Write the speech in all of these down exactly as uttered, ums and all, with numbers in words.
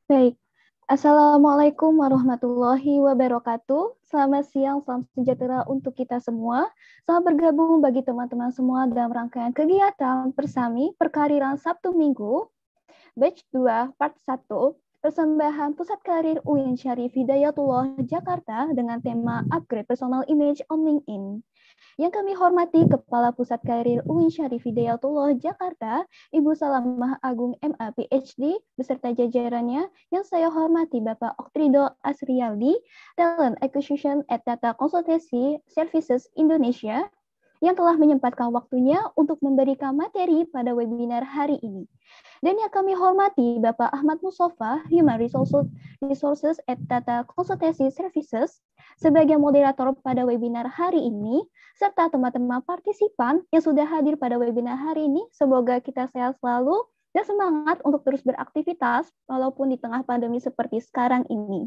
Baik, Assalamualaikum warahmatullahi wabarakatuh. Selamat siang, salam sejahtera untuk kita semua. Selamat bergabung bagi teman-teman semua dalam rangkaian kegiatan Persami Perkariran Sabtu Minggu, Batch dua, Part satu, persembahan Pusat Karir U I N Syarif Hidayatullah Jakarta dengan tema Upgrade Personal Image on LinkedIn. Yang kami hormati Kepala Pusat Karir U I N Syarif Hidayatullah Jakarta, Ibu Salamah Agung M A P H D, beserta jajarannya, yang saya hormati Bapak Oktrido Asrialdi, Talent Acquisition at Data Consultancy Services Indonesia, yang telah menyempatkan waktunya untuk memberikan materi pada webinar hari ini. Dan yang kami hormati Bapak Ahmad Mustafa, Human Resources at Data Consultancy Services, sebagai moderator pada webinar hari ini, serta teman-teman partisipan yang sudah hadir pada webinar hari ini. Semoga kita sehat selalu dan semangat untuk terus beraktivitas walaupun di tengah pandemi seperti sekarang ini.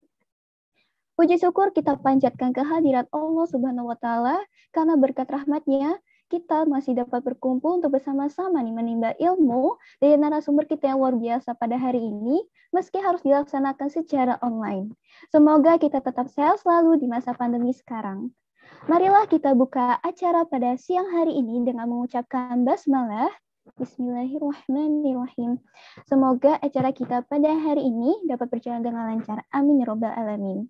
Puji syukur kita panjatkan kehadirat Allah Subhanahu wa Ta'ala, karena berkat rahmat-Nya kita masih dapat berkumpul untuk bersama-sama nih menimba ilmu dari narasumber kita yang luar biasa pada hari ini, meski harus dilaksanakan secara online. Semoga kita tetap sehat selalu di masa pandemi sekarang. Marilah kita buka acara pada siang hari ini dengan mengucapkan basmalah. Bismillahirrahmanirrahim. Semoga acara kita pada hari ini dapat berjalan dengan lancar. Amin ya rabbal alamin.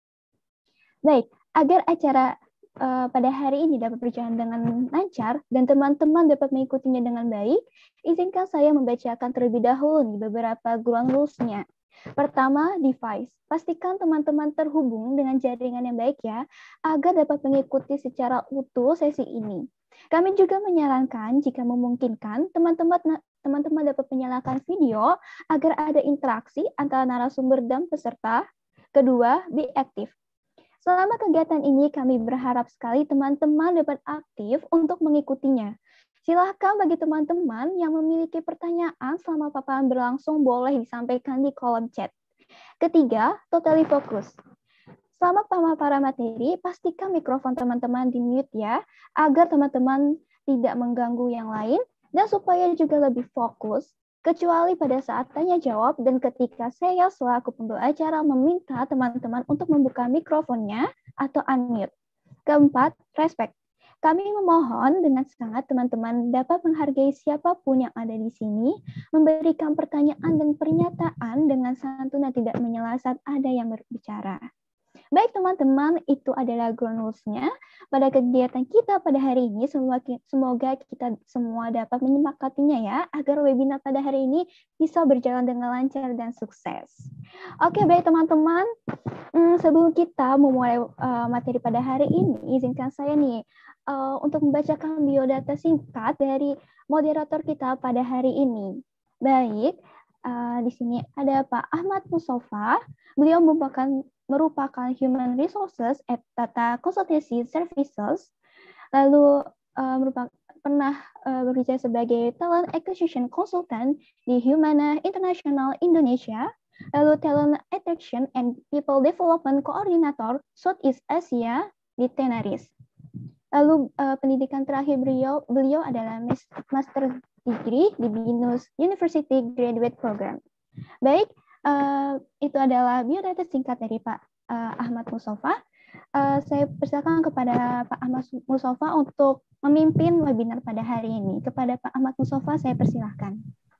Baik, agar acara uh, pada hari ini dapat berjalan dengan lancar dan teman-teman dapat mengikutinya dengan baik, izinkan saya membacakan terlebih dahulu nih beberapa ground rules-nya. Pertama, device. Pastikan teman-teman terhubung dengan jaringan yang baik ya, agar dapat mengikuti secara utuh sesi ini. Kami juga menyarankan jika memungkinkan, teman-teman teman-teman dapat menyalakan video agar ada interaksi antara narasumber dan peserta. Kedua, be aktif. Selama kegiatan ini, kami berharap sekali teman-teman dapat aktif untuk mengikutinya. Silakan bagi teman-teman yang memiliki pertanyaan selama paparan berlangsung boleh disampaikan di kolom chat. Ketiga, totally fokus. Selama pemaparan materi, pastikan mikrofon teman-teman di-mute ya, agar teman-teman tidak mengganggu yang lain, dan supaya juga lebih fokus, kecuali pada saat tanya jawab dan ketika saya selaku pembawa acara meminta teman-teman untuk membuka mikrofonnya atau unmute. Keempat, respect. Kami memohon dengan sangat teman-teman dapat menghargai siapapun yang ada di sini, memberikan pertanyaan dan pernyataan dengan santun dan tidak menyela saat ada yang berbicara. Baik teman-teman, itu adalah ground rules-nya pada kegiatan kita pada hari ini. Semoga kita semua dapat menyepakatinya ya, agar webinar pada hari ini bisa berjalan dengan lancar dan sukses. Oke, baik teman-teman, sebelum kita memulai uh, materi pada hari ini, izinkan saya nih uh, untuk membacakan biodata singkat dari moderator kita pada hari ini. Baik, uh, di sini ada Pak Ahmad Mustafa. Beliau merupakan merupakan Human Resources at Data Consultancy Services, lalu uh, merupakan pernah uh, bekerja sebagai Talent Acquisition Consultant di Humana International Indonesia, lalu Talent Attraction and People Development Coordinator Southeast Asia di Tenaris. Lalu uh, pendidikan terakhir beliau beliau adalah Master Degree di Binus University Graduate Program. Baik, Uh, itu adalah biodata singkat dari Pak uh, Ahmad Mustafa. Uh, saya persilakan kepada Pak Ahmad Mustafa untuk memimpin webinar pada hari ini. Kepada Pak Ahmad Mustafa, saya persilahkan.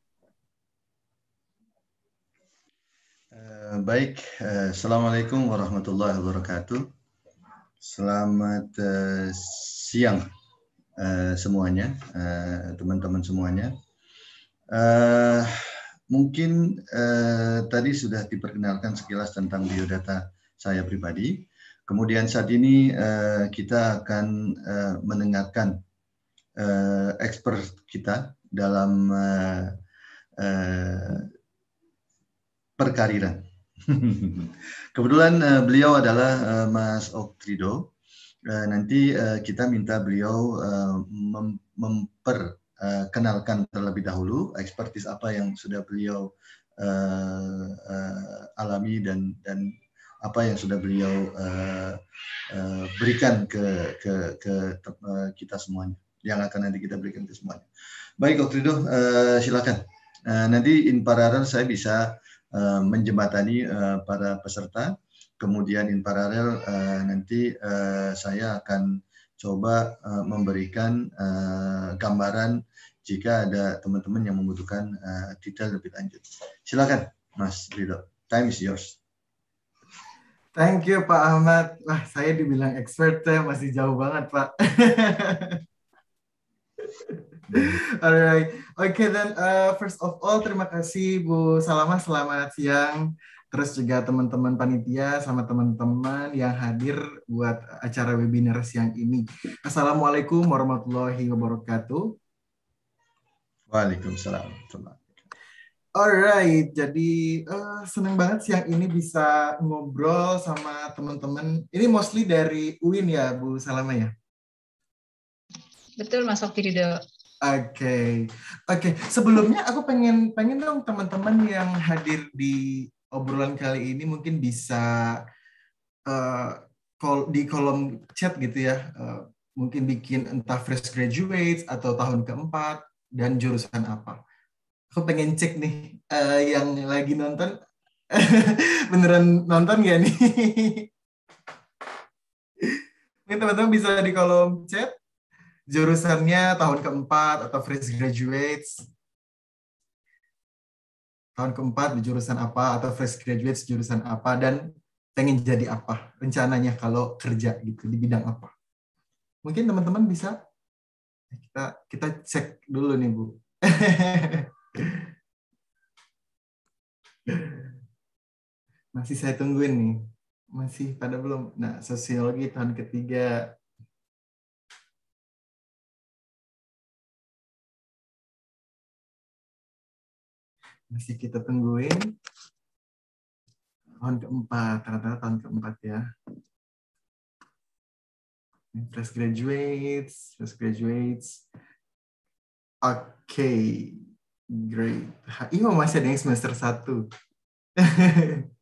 Uh, baik, uh, Assalamualaikum warahmatullahi wabarakatuh. Selamat uh, siang uh, semuanya, uh, teman-teman semuanya. Uh, Mungkin eh, tadi sudah diperkenalkan sekilas tentang biodata saya pribadi. Kemudian saat ini eh, kita akan eh, mendengarkan eh, expert kita dalam eh, eh, perkariran. Kebetulan eh, beliau adalah eh, Mas Oktrido. Eh, nanti eh, kita minta beliau eh, mem memper Uh, kenalkan terlebih dahulu ekspertis apa yang sudah beliau uh, uh, alami dan dan apa yang sudah beliau uh, uh, berikan ke ke ke uh, kita semuanya, yang akan nanti kita berikan ke semuanya. Baik, Oktrido, uh, silakan. Uh, nanti in paralel saya bisa uh, menjembatani uh, para peserta. Kemudian in paralel uh, nanti uh, saya akan coba uh, memberikan uh, gambaran jika ada teman-teman yang membutuhkan uh, detail lebih lanjut. Silakan, Mas Ridho. Time is yours. Thank you, Pak Ahmad. Wah, saya dibilang expert, saya masih jauh banget, Pak. Alright, oke okay, then uh, first of all terima kasih Bu Salamah, selamat siang. Terus juga teman-teman panitia sama teman-teman yang hadir buat acara webinar siang ini. Assalamualaikum warahmatullahi wabarakatuh. Waalaikumsalam. Alright, jadi uh, senang banget siang ini bisa ngobrol sama teman-teman. Ini mostly dari U I N ya, Bu Salamah ya? Betul, Mas Oktrido. Oke, okay. oke. Okay. Sebelumnya aku pengen pengen dong teman-teman yang hadir di obrolan kali ini mungkin bisa uh, kol di kolom chat gitu ya, uh, mungkin bikin entah fresh graduates atau tahun keempat dan jurusan apa. Aku pengen cek nih uh, yang lagi nonton beneran nonton gak nih? Mungkin teman-teman bisa di kolom chat. Jurusannya tahun keempat atau fresh graduates. Tahun keempat di jurusan apa atau fresh graduates jurusan apa dan pengen jadi apa rencananya kalau kerja gitu di bidang apa. Mungkin teman-teman bisa kita kita cek dulu nih Bu. Masih saya tungguin nih. Masih pada belum. Nah, sosiologi tahun ketiga. Masih kita tungguin. Tahun keempat, ternyata tahun keempat ya. Fresh graduates, fresh graduates. Oke, okay. Great. Ini masih ada yang semester satu. Oke,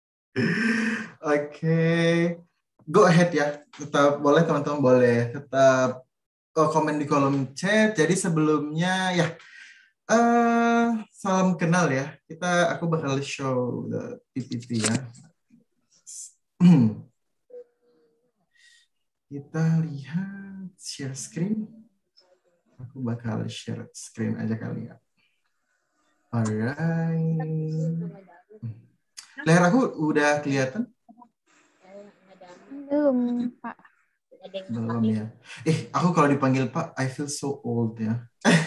okay. Go ahead ya. Tetap boleh teman-teman boleh tetap oh, komen di kolom chat. Jadi sebelumnya ya. Uh, salam kenal ya. Kita aku bakal show the P P T ya. Kita lihat share screen. Aku bakal share screen aja kali ya. Alright. Layar aku udah kelihatan? Belum, Pak. Belum ya. Eh, aku kalau dipanggil Pak, I feel so old ya.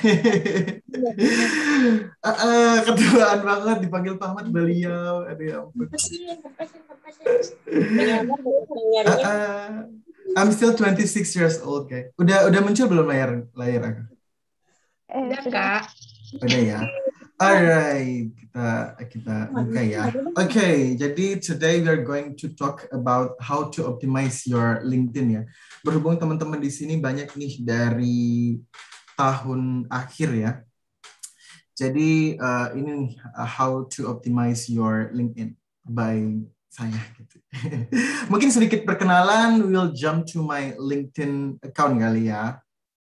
uh, uh, ketuaan banget dipanggil Pak Ahmad beliau. Aduh ya ampun. uh, uh, I'm still twenty-six years old, kayak. Udah udah muncul belum layar layar aku? Udah, Kak. Udah ya. Alright, kita kita buka ya. Oke, okay, jadi today we are going to talk about how to optimize your LinkedIn ya. Berhubung teman-teman di sini banyak nih dari tahun akhir ya. Jadi uh, ini nih uh, how to optimize your LinkedIn by saya gitu. Mungkin sedikit perkenalan, we'll jump to my LinkedIn account kali ya.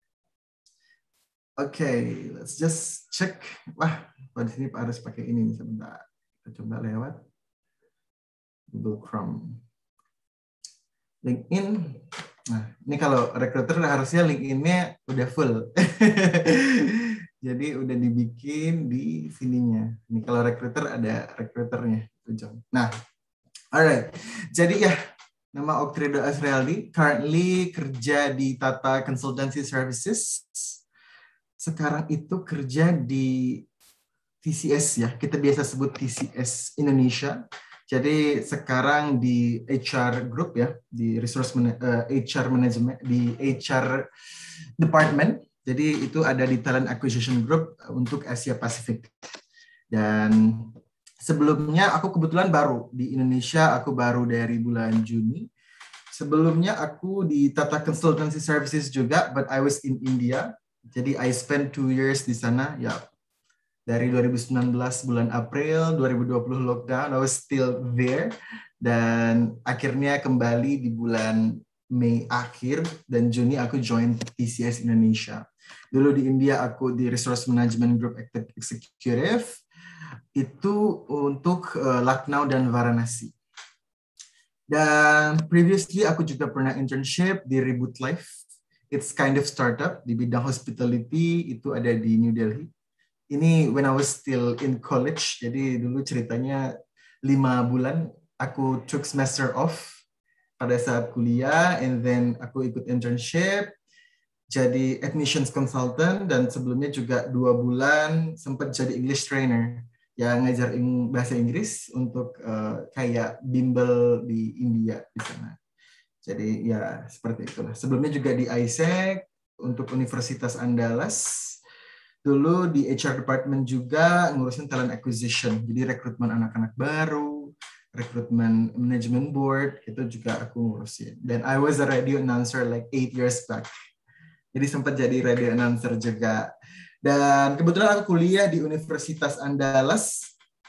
Oke, okay, let's just check. Wah, pada sini harus pakai ini nih sebentar. Kita coba lewat Google Chrome. LinkedIn. Nah, ini kalau recruiter harusnya LinkedIn-nya udah full. Jadi udah dibikin di sininya. Ini kalau recruiter ada recruiternya. Nah, alright. Jadi ya, nama Oktrido Asrialdi, currently kerja di Tata Consultancy Services. Sekarang itu kerja di T C S ya, kita biasa sebut T C S Indonesia. Jadi sekarang di H R Group ya, di Resource uh, H R Management, di H R Department. Jadi itu ada di Talent Acquisition Group untuk Asia Pacific. Dan sebelumnya aku kebetulan baru di Indonesia, aku baru dari bulan Juni. Sebelumnya aku di Tata Consultancy Services juga, but I was in India. Jadi I spent two years di sana, ya dari dua ribu sembilan belas bulan April, dua ribu dua puluh lockdown, I was still there. Dan akhirnya kembali di bulan Mei akhir dan Juni aku join T C S Indonesia. Dulu di India aku di Resource Management Group Executive. itu untuk uh, Lucknow dan Varanasi. Dan previously aku juga pernah internship di Reboot Life. It's kind of startup di bidang hospitality, itu ada di New Delhi. Ini when I was still in college, jadi dulu ceritanya lima bulan aku took semester off pada saat kuliah, and then aku ikut internship, jadi admissions consultant, dan sebelumnya juga dua bulan sempat jadi English trainer, ya ngajar bahasa Inggris untuk uh, kayak bimbel di India di sana. Jadi ya seperti itulah. Sebelumnya juga di I S E C untuk Universitas Andalas. Dulu di H R department juga ngurusin talent acquisition. Jadi rekrutmen anak-anak baru, rekrutmen management board, itu juga aku ngurusin. Dan I was a radio announcer like eight years back. Jadi sempat jadi radio announcer juga. Dan kebetulan aku kuliah di Universitas Andalas.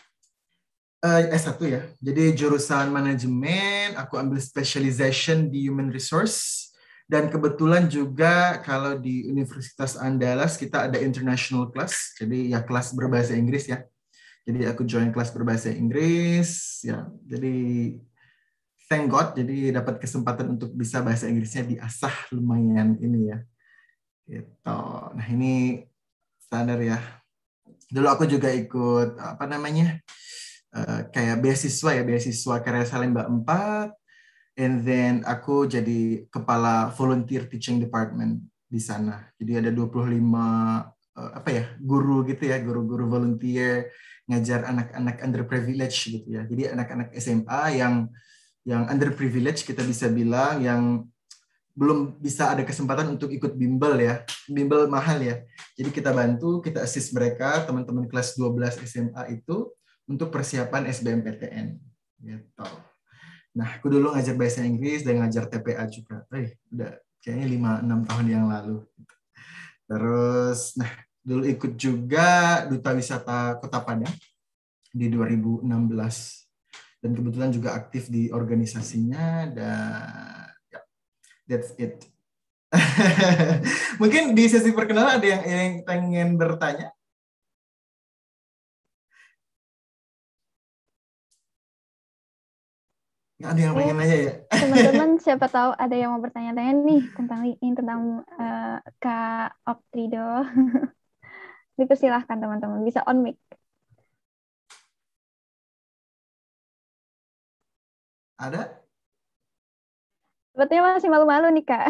S satu ya, jadi jurusan manajemen, aku ambil specialization di human resource, dan kebetulan juga kalau di Universitas Andalas kita ada international class, jadi ya kelas berbahasa Inggris ya, jadi aku join kelas berbahasa Inggris, ya, jadi thank God, jadi dapat kesempatan untuk bisa bahasa Inggrisnya diasah lumayan ini ya, gitu. Nah ini standar ya, dulu aku juga ikut apa namanya, Uh, kayak beasiswa ya, beasiswa karya Salemba empat, and then aku jadi kepala volunteer teaching department di sana. Jadi ada dua puluh lima uh, apa ya, guru gitu ya, guru-guru volunteer ngajar anak-anak underprivileged gitu ya. Jadi anak-anak S M A yang yang underprivileged kita bisa bilang, yang belum bisa ada kesempatan untuk ikut bimbel ya, bimbel mahal ya. Jadi kita bantu, kita assist mereka, teman-teman kelas dua belas S M A itu untuk persiapan S B M P T N gitu. Nah, aku dulu ngajar bahasa Inggris dan ngajar T P A juga. Eh, udah kayaknya lima enam tahun yang lalu. Terus, nah, dulu ikut juga Duta Wisata Kota Padang di dua ribu enam belas. Dan kebetulan juga aktif di organisasinya, dan ya, that's it. Mungkin di sesi perkenalan ada yang, yang pengen bertanya? Nggak ada yang pengen nanya ya? Teman-teman siapa tahu ada yang mau bertanya-tanya nih tentang ini, tentang uh, Kak Oktrido. Dipersilahkan teman-teman, bisa on mic. Ada? Sepertinya masih malu-malu nih Kak.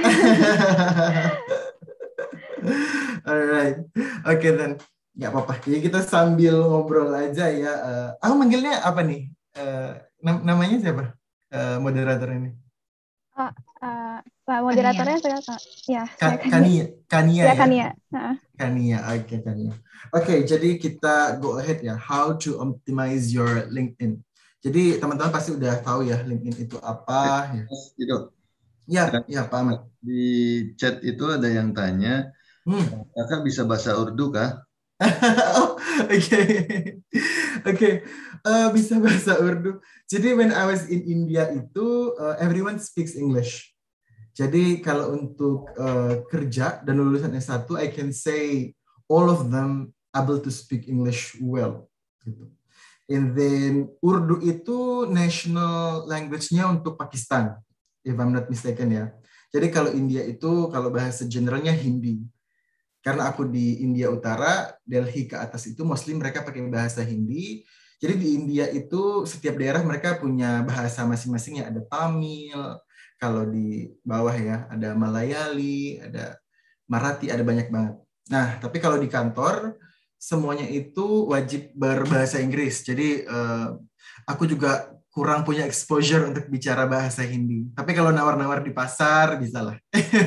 Alright, oke okay, then. Nggak apa-apa, jadi kita sambil ngobrol aja ya. Uh, aku manggilnya apa nih? Uh, nam- namanya siapa? Uh, moderator ini. Oh, uh, Pak moderatornya saya ya, Ka- saya Kania, Kania ya. Kania. Uh. Kania, oke okay, Kania. Oke, okay, jadi kita go ahead ya. How to optimize your LinkedIn. Jadi teman-teman pasti udah tahu ya LinkedIn itu apa. Ya, itu. Ya, ya Pak Ahmad. Di chat itu ada yang tanya, hmm. Kakak bisa bahasa Urdu kah? Oke, oke, bisa bahasa Urdu. Jadi when I was in India itu uh, everyone speaks English. Jadi kalau untuk uh, kerja dan lulusan S satu, I can say all of them able to speak English well. Gitu. And then Urdu itu national language-nya untuk Pakistan, if I'm not mistaken ya. Jadi kalau India itu kalau bahasa generalnya Hindi. Karena aku di India Utara, Delhi ke atas itu mostly mereka pakai bahasa Hindi. Jadi di India itu setiap daerah mereka punya bahasa masing-masing ya. Ada Tamil, kalau di bawah ya ada Malayali, ada Marathi, ada banyak banget. Nah, tapi kalau di kantor semuanya itu wajib berbahasa Inggris. Jadi eh, aku juga kurang punya exposure untuk bicara bahasa Hindi. Tapi kalau nawar-nawar di pasar bisa lah.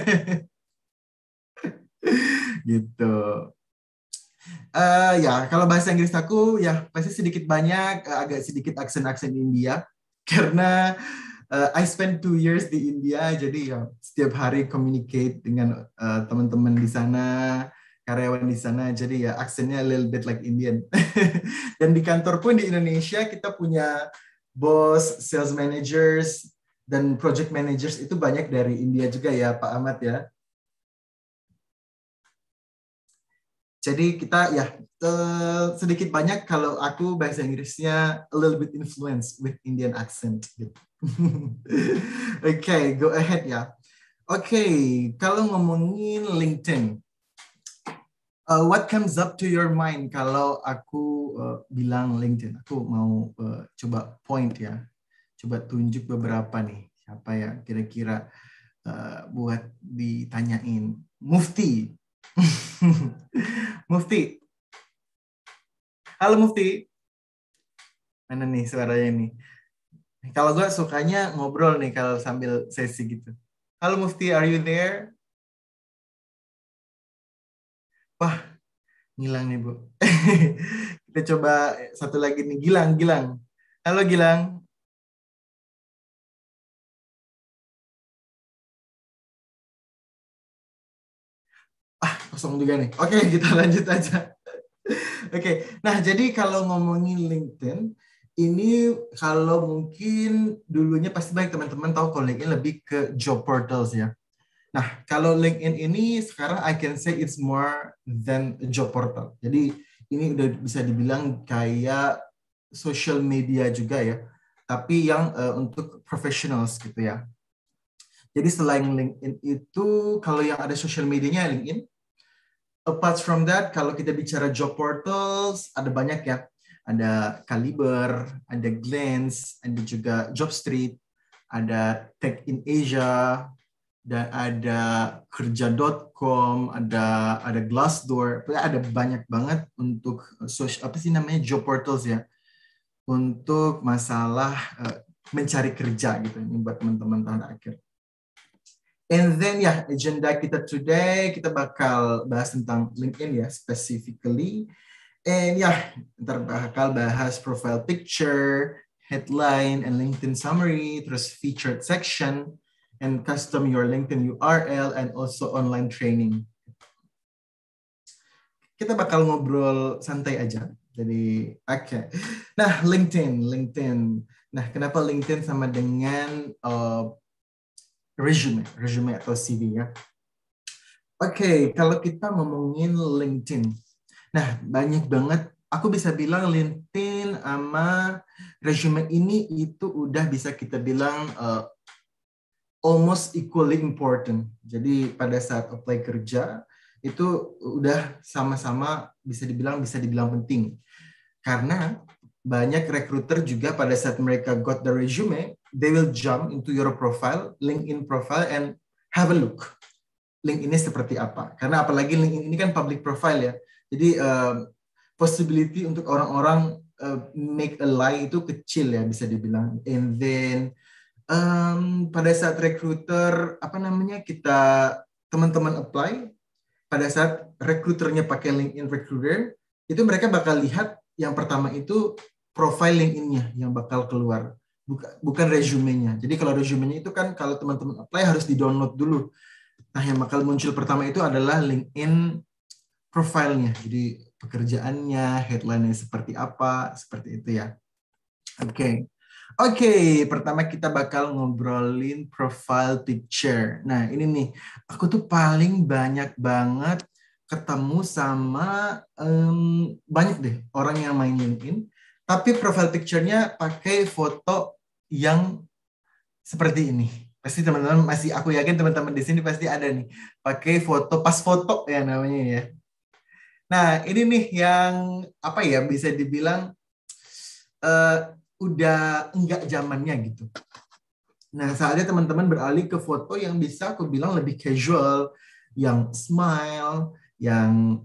Gitu. Uh, ya, kalau bahasa Inggris aku ya pasti sedikit banyak uh, agak sedikit aksen-aksen India karena uh, I spend two years di India, jadi ya setiap hari communicate dengan uh, teman-teman di sana, karyawan di sana, jadi ya aksennya a little bit like Indian. Dan di kantor pun di Indonesia kita punya bos, sales managers, dan project managers itu banyak dari India juga ya Pak Ahmad ya. Jadi kita ya uh, sedikit banyak kalau aku bahasa Inggrisnya a little bit influenced with Indian accent. Gitu. Oke, okay, go ahead ya. Oke, okay, kalau ngomongin LinkedIn, uh, what comes up to your mind kalau aku uh, bilang LinkedIn? Aku mau uh, coba point ya, coba tunjuk beberapa nih. Siapa ya kira-kira uh, buat ditanyain? Mufti. Mufti. Halo Mufti. Mana nih suaranya nih? Kalau gue sukanya ngobrol nih kalau sambil sesi gitu. Halo Mufti, are you there? Wah, ngilang nih Bu. Kita coba satu lagi nih, Gilang, Gilang. Halo Gilang. Ah, kosong juga nih. Oke, kita lanjut aja. Oke, nah jadi kalau ngomongin LinkedIn, ini kalau mungkin dulunya pasti banyak teman-teman tahu kalau LinkedIn lebih ke job portals ya. Nah, kalau LinkedIn ini sekarang I can say it's more than a job portal. Jadi ini udah bisa dibilang kayak social media juga ya, tapi yang uh, untuk professionals gitu ya. Jadi selain LinkedIn itu, kalau yang ada social medianya LinkedIn. Apart from that, kalau kita bicara job portals, ada banyak ya. Ada Caliber, ada Glance, ada juga Jobstreet, ada Tech in Asia, dan ada kerja dot com, ada ada Glassdoor, ada banyak banget untuk social, apa sih namanya, job portals ya. Untuk masalah uh, mencari kerja gitu. Ini buat teman-teman tahun akhir. And then ya, agenda kita today, kita bakal bahas tentang LinkedIn ya, specifically. And ya, ntar bakal bahas profile picture, headline, and LinkedIn summary, terus featured section, and custom your LinkedIn U R L, and also online training. Kita bakal ngobrol santai aja. Jadi, oke. Okay. Nah, LinkedIn, LinkedIn. Nah, kenapa LinkedIn sama dengan uh, resume, resume atau C V ya. Oke, okay, kalau kita ngomongin LinkedIn. Nah, banyak banget, aku bisa bilang LinkedIn sama resume ini itu udah bisa kita bilang uh, almost equally important. Jadi pada saat apply kerja, itu udah sama-sama bisa dibilang bisa dibilang penting. Karena banyak recruiter juga pada saat mereka got the resume, they will jump into your profile, LinkedIn profile, and have a look. LinkedIn ini seperti apa? Karena apalagi LinkedIn ini kan public profile ya. Jadi uh, possibility untuk orang-orang uh, make a lie itu kecil ya bisa dibilang. And then um, pada saat recruiter apa namanya kita teman-teman apply, pada saat recruiternya pakai LinkedIn recruiter, itu mereka bakal lihat yang pertama itu profile LinkedIn-nya yang bakal keluar, bukan, bukan resume-nya. Jadi kalau resume-nya itu kan kalau teman-teman apply harus di-download dulu. Nah, yang bakal muncul pertama itu adalah LinkedIn profile-nya. Jadi pekerjaannya, headline-nya seperti apa, seperti itu ya. Oke. Okay. Oke, okay, pertama kita bakal ngobrolin profile picture. Nah, ini nih, aku tuh paling banyak banget ketemu sama um, banyak deh orang yang main LinkedIn, tapi profile picture-nya pakai foto yang seperti ini. Pasti teman-teman masih, aku yakin teman-teman di sini pasti ada nih, pakai foto pas foto ya namanya ya. Nah, ini nih yang apa ya bisa dibilang uh, udah enggak zamannya gitu. Nah, saatnya teman-teman beralih ke foto yang bisa aku bilang lebih casual, yang smile, yang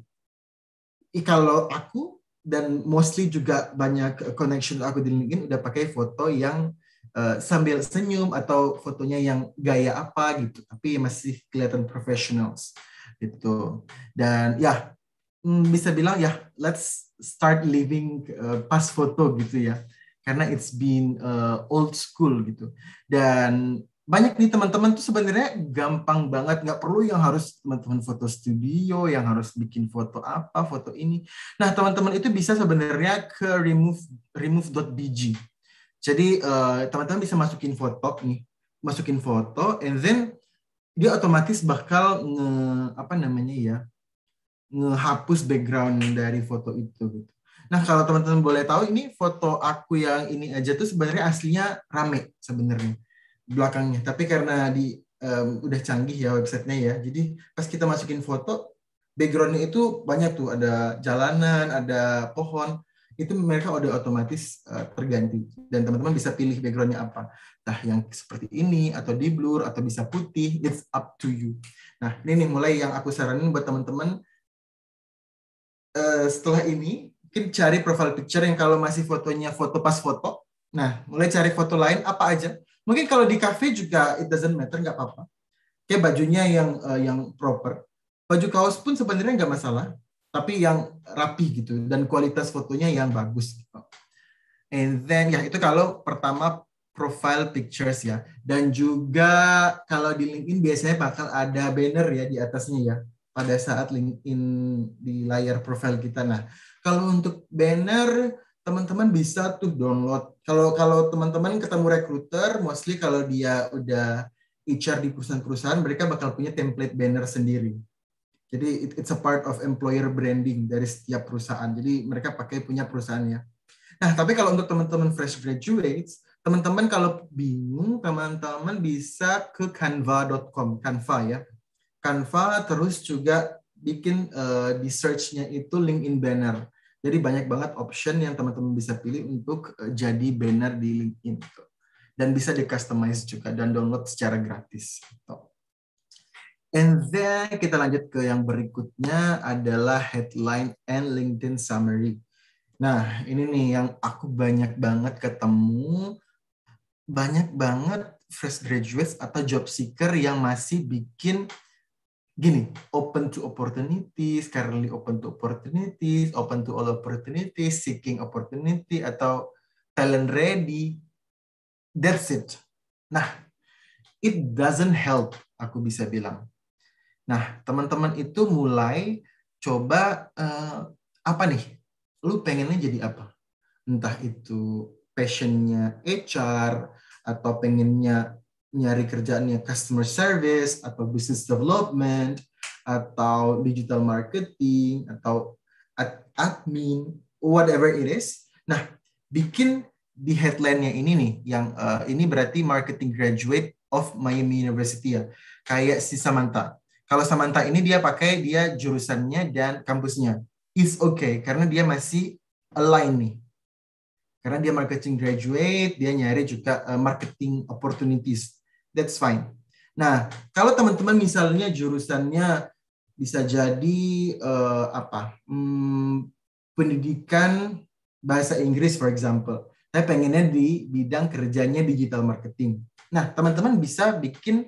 kalau aku dan mostly juga banyak connection aku di LinkedIn udah pakai foto yang uh, sambil senyum atau fotonya yang gaya apa gitu, tapi masih kelihatan professionals gitu. Dan ya bisa bilang ya let's start living uh, pas foto gitu ya, karena it's been uh, old school gitu. Dan banyak nih teman-teman tuh sebenarnya gampang banget, nggak perlu yang harus teman-teman foto studio, yang harus bikin foto apa, foto ini. Nah, teman-teman itu bisa sebenarnya ke remove remove.bg. Jadi uh, teman-teman bisa masukin foto nih, masukin foto, and then dia otomatis bakal nge, apa namanya ya, ngehapus background dari foto itu gitu. Nah, kalau teman-teman boleh tahu, ini foto aku yang ini aja tuh sebenarnya aslinya rame sebenarnya belakangnya. Tapi karena di um, udah canggih ya websitenya ya, jadi pas kita masukin foto, backgroundnya itu banyak tuh, ada jalanan, ada pohon, itu mereka udah otomatis uh, terganti. Dan teman-teman bisa pilih backgroundnya apa. Nah, yang seperti ini, atau di blur, atau bisa putih, it's up to you. Nah, ini nih mulai yang aku saranin buat teman-teman uh, setelah ini, mungkin cari profile picture yang kalau masih fotonya foto pas foto. Nah, mulai cari foto lain apa aja. Mungkin kalau di cafe juga it doesn't matter, nggak apa-apa. Kayak bajunya yang uh, yang proper. Baju kaos pun sebenarnya nggak masalah, tapi yang rapi gitu dan kualitas fotonya yang bagus. Gitu. And then ya itu kalau pertama profile pictures ya. Dan juga kalau di LinkedIn biasanya bakal ada banner ya di atasnya ya pada saat LinkedIn di layar profile kita. Nah, kalau untuk banner, teman-teman bisa tuh download. Kalau kalau teman-teman ketemu recruiter, mostly kalau dia udah H R di perusahaan-perusahaan, mereka bakal punya template banner sendiri. Jadi it, it's a part of employer branding dari setiap perusahaan. Jadi mereka pakai punya perusahaannya. Nah, tapi kalau untuk teman-teman fresh graduates, teman-teman kalau bingung, teman-teman bisa ke canva dot com, Canva ya. Canva terus juga bikin uh, di search-nya itu LinkedIn banner. Jadi banyak banget option yang teman-teman bisa pilih untuk uh, jadi banner di LinkedIn. Gitu. Dan bisa di-customize juga dan download secara gratis. Gitu. And then kita lanjut ke yang berikutnya adalah headline and LinkedIn summary. Nah, ini nih yang aku banyak banget ketemu, banyak banget fresh graduates atau job seeker yang masih bikin gini, open to opportunities, currently open to opportunities, open to all opportunities, seeking opportunity, atau talent ready. That's it. Nah, it doesn't help, aku bisa bilang. Nah, teman-teman itu mulai coba, uh, apa nih? Lu pengennya jadi apa? Entah itu passionnya H R, atau pengennya nyari kerjaannya customer service, atau business development, atau digital marketing, atau admin, whatever it is. Nah, bikin di headline-nya ini nih, yang uh, ini berarti marketing graduate of Miami University ya. Kayak si Samantha. Kalau Samantha ini dia pakai dia jurusannya dan kampusnya. Is okay, karena dia masih align nih. Karena dia marketing graduate, dia nyari juga uh, marketing opportunities. That's fine. Nah, kalau teman-teman misalnya jurusannya bisa jadi uh, apa? Hmm, pendidikan bahasa Inggris, for example. Saya pengennya di bidang kerjanya digital marketing. Nah, teman-teman bisa bikin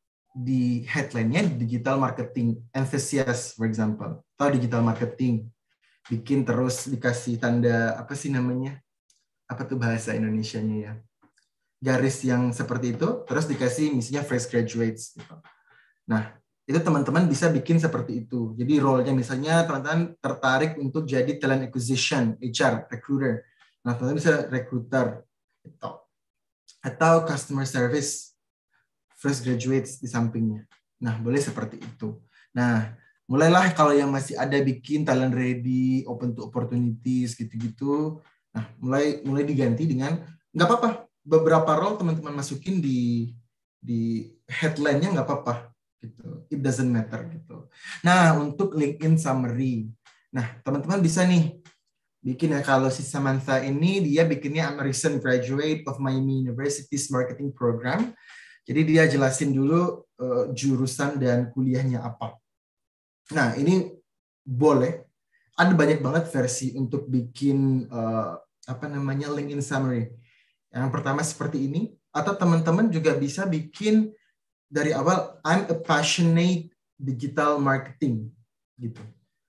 di headline-nya digital marketing enthusiast, for example. Atau digital marketing. Bikin terus dikasih tanda, apa sih namanya? Apa tuh bahasa Indonesianya ya? Garis yang seperti itu, terus dikasih misinya fresh graduates. Gitu. Nah, itu teman-teman bisa bikin seperti itu. Jadi role-nya misalnya teman-teman tertarik untuk jadi talent acquisition, H R, recruiter. Nah, teman-teman bisa recruiter. Gitu. Atau customer service, fresh graduates di sampingnya. Nah, boleh seperti itu. Nah, mulailah kalau yang masih ada bikin talent ready, open to opportunities, gitu-gitu. Nah, mulai mulai diganti dengan, nggak apa-apa, beberapa role teman-teman masukin di di headline-nya nggak apa-apa, gitu. It doesn't matter, gitu. Nah, untuk LinkedIn summary. Nah, teman-teman bisa nih, bikin ya, kalau si Samantha ini, dia bikinnya I'm a recent graduate of Miami University's marketing program. Jadi dia jelasin dulu uh, jurusan dan kuliahnya apa. Nah, ini boleh. Ada banyak banget versi untuk bikin uh, apa namanya LinkedIn summary. Yang pertama seperti ini, atau teman-teman juga bisa bikin dari awal I'm a passionate digital marketing gitu.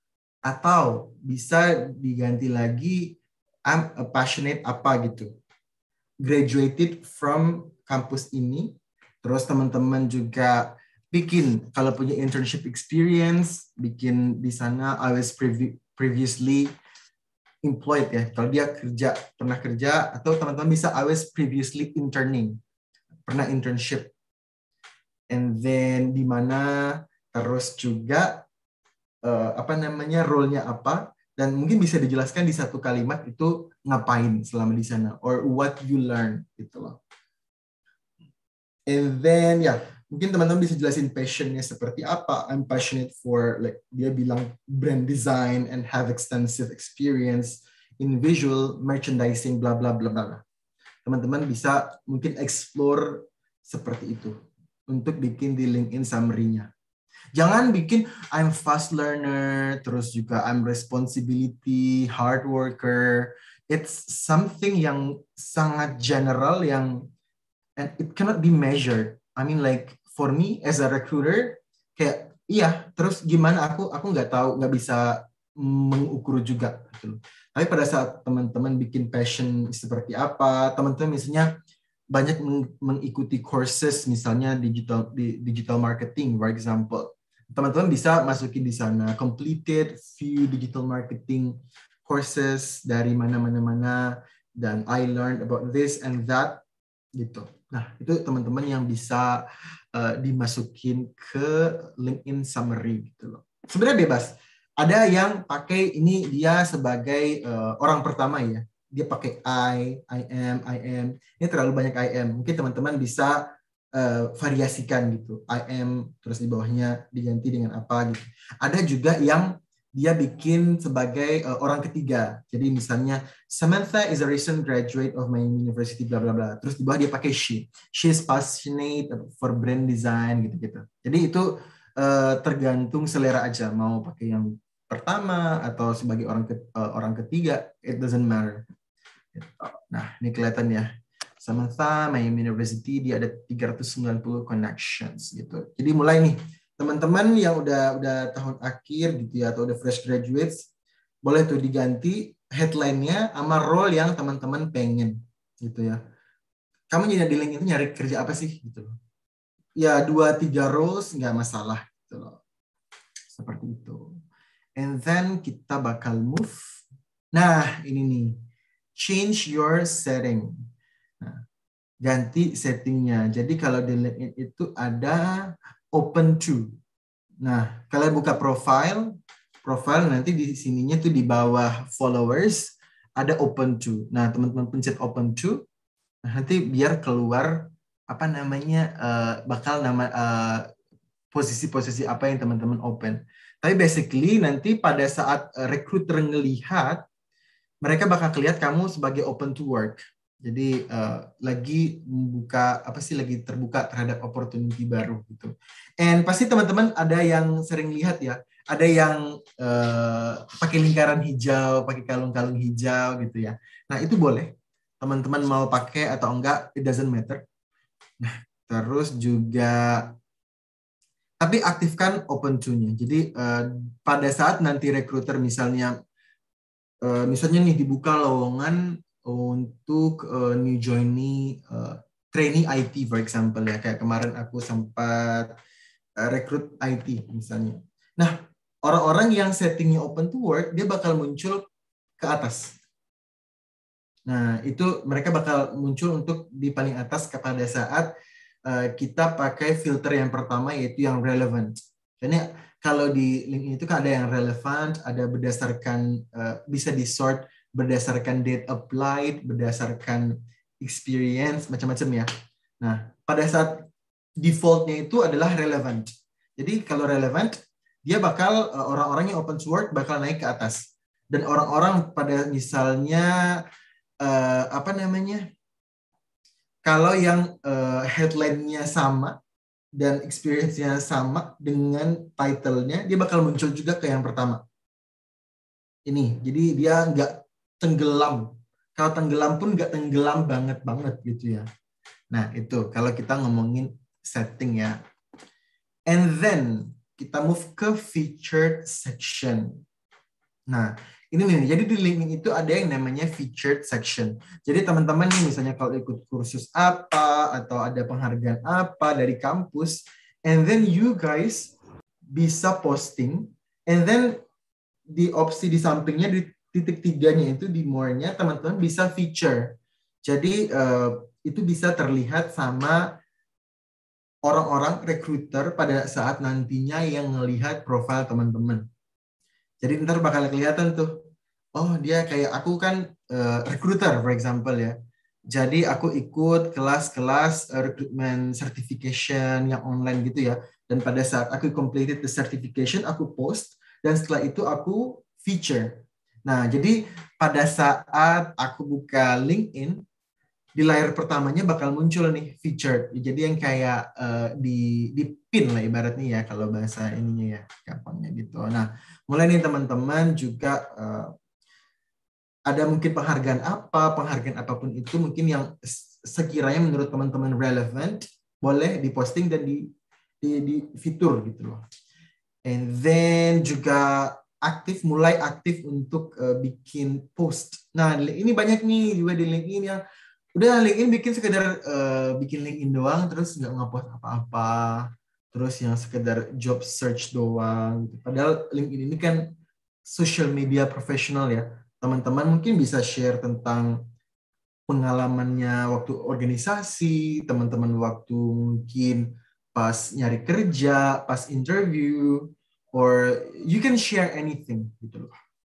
Atau bisa diganti lagi I'm a passionate apa gitu. Graduated from kampus ini. Terus teman-teman juga bikin kalau punya internship experience, bikin di sana I was previ- previously employed ya. Kalau dia kerja, pernah kerja, atau teman-teman bisa I was previously interning, pernah internship. And then di mana terus juga uh, apa namanya role-nya apa, dan mungkin bisa dijelaskan di satu kalimat itu ngapain selama di sana, or what you learn gitu loh. And then ya, yeah, mungkin teman-teman bisa jelasin passionnya seperti apa. I'm passionate for, like dia bilang brand design and have extensive experience in visual merchandising, bla bla bla bla. Teman-teman bisa mungkin explore seperti itu untuk bikin di LinkedIn summary-nya. Jangan bikin I'm fast learner, terus juga I'm responsibility, hard worker. It's something yang sangat general yang and it cannot be measured. I mean like for me as a recruiter, kayak iya, terus gimana aku aku nggak tahu, nggak bisa mengukur juga gitu. Tapi pada saat teman-teman bikin passion seperti apa, teman-teman misalnya banyak mengikuti courses misalnya digital di digital marketing, for example. Teman-teman bisa masukin di sana completed few digital marketing courses dari mana-mana-mana, dan I learned about this and that gitu. Nah, itu teman-teman yang bisa uh, dimasukin ke LinkedIn summary gitu loh. Sebenarnya bebas. Ada yang pakai ini dia sebagai uh, orang pertama ya. Dia pakai I, I am, I am. Ini terlalu banyak I am. Mungkin teman-teman bisa uh, variasikan gitu. I am, terus di bawahnya diganti dengan apa gitu. Ada juga yang dia bikin sebagai uh, orang ketiga. Jadi misalnya Samantha is a recent graduate of my university, bla bla bla. Terus di bawah dia pakai she. She is passionate for brand design gitu-gitu. Jadi itu uh, tergantung selera aja. Mau pakai yang pertama atau sebagai orang ke, uh, orang ketiga, it doesn't matter. Nah, ini kelihatan ya. Samantha, my university, dia ada tiga ratus sembilan puluh connections gitu. Jadi mulai nih, teman-teman yang udah udah tahun akhir gitu ya, atau udah fresh graduates, boleh tuh diganti headline-nya sama role yang teman-teman pengen gitu ya. Kamu jadi di LinkedIn itu nyari kerja apa sih gitu loh. Ya dua tiga roles nggak masalah gitu loh. Seperti itu. And then kita bakal move. Nah, ini nih. Change your setting. Nah, ganti settingnya. Jadi kalau di LinkedIn itu ada open to. Nah, kalian buka profile, profile nanti di sininya tuh di bawah followers ada open to. Nah, teman-teman pencet open to, nah, nanti biar keluar apa namanya uh, bakal nama uh, posisi-posisi apa yang teman-teman open. Tapi basically nanti pada saat uh, recruiter ngelihat, mereka bakal kelihatan kamu sebagai open to work. Jadi uh, lagi membuka apa sih lagi terbuka terhadap opportunity baru gitu. And pasti teman-teman ada yang sering lihat ya, ada yang uh, pakai lingkaran hijau, pakai kalung-kalung hijau gitu ya. Nah, itu boleh. Teman-teman mau pakai atau enggak, it doesn't matter. Nah, terus juga tapi aktifkan open to-nya. Jadi uh, pada saat nanti recruiter misalnya uh, misalnya nih dibuka lowongan untuk uh, new joinee uh, trainee I T for example ya, kayak kemarin aku sempat uh, rekrut I T misalnya. Nah, orang-orang yang settingnya open to work dia bakal muncul ke atas. Nah, itu mereka bakal muncul untuk di paling atas pada saat uh, kita pakai filter yang pertama yaitu yang relevant. Karena kalau di LinkedIn itu kan ada yang relevant, ada berdasarkan uh, bisa di sort berdasarkan date applied, berdasarkan experience, macam-macam ya. Nah, pada saat defaultnya itu adalah relevant. Jadi kalau relevant, dia bakal uh, orang-orang yang open to work bakal naik ke atas. Dan orang-orang pada misalnya uh, apa namanya? Kalau yang uh, headline-nya sama dan experience-nya sama dengan title-nya, dia bakal muncul juga ke yang pertama. Ini, jadi dia nggak tenggelam. Kalau tenggelam pun nggak tenggelam banget-banget gitu ya. Nah, itu kalau kita ngomongin setting ya. And then kita move ke featured section. Nah, ini nih, jadi di LinkedIn itu ada yang namanya featured section. Jadi teman-teman nih misalnya kalau ikut kursus apa atau ada penghargaan apa dari kampus, and then you guys bisa posting, and then di opsi di sampingnya di titik tiganya itu di more-nya teman-teman bisa feature. Jadi uh, itu bisa terlihat sama orang-orang recruiter pada saat nantinya yang melihat profil teman-teman. Jadi ntar bakal kelihatan tuh, oh dia kayak aku kan uh, recruiter, for example ya. Jadi aku ikut kelas-kelas uh, recruitment certification yang online gitu ya. Dan pada saat aku completed the certification, aku post. Dan setelah itu aku feature. Nah, jadi pada saat aku buka LinkedIn, di layar pertamanya bakal muncul nih featured. Jadi yang kayak uh, di di pin lah ibaratnya ya kalau bahasa ininya ya gampangnya gitu. Nah, mulai nih teman-teman juga uh, ada mungkin penghargaan apa, penghargaan apapun itu mungkin yang sekiranya menurut teman-teman relevant boleh diposting dan di di, di fitur gitu loh. And then juga aktif mulai aktif untuk uh, bikin post. Nah, ini banyak nih juga di LinkedIn yang udah LinkedIn bikin sekedar uh, bikin LinkedIn doang terus nggak ngepost apa-apa, terus yang sekedar job search doang. Padahal LinkedIn ini kan social media profesional ya. Teman-teman mungkin bisa share tentang pengalamannya waktu organisasi, teman-teman waktu mungkin pas nyari kerja, pas interview, or you can share anything gitu loh.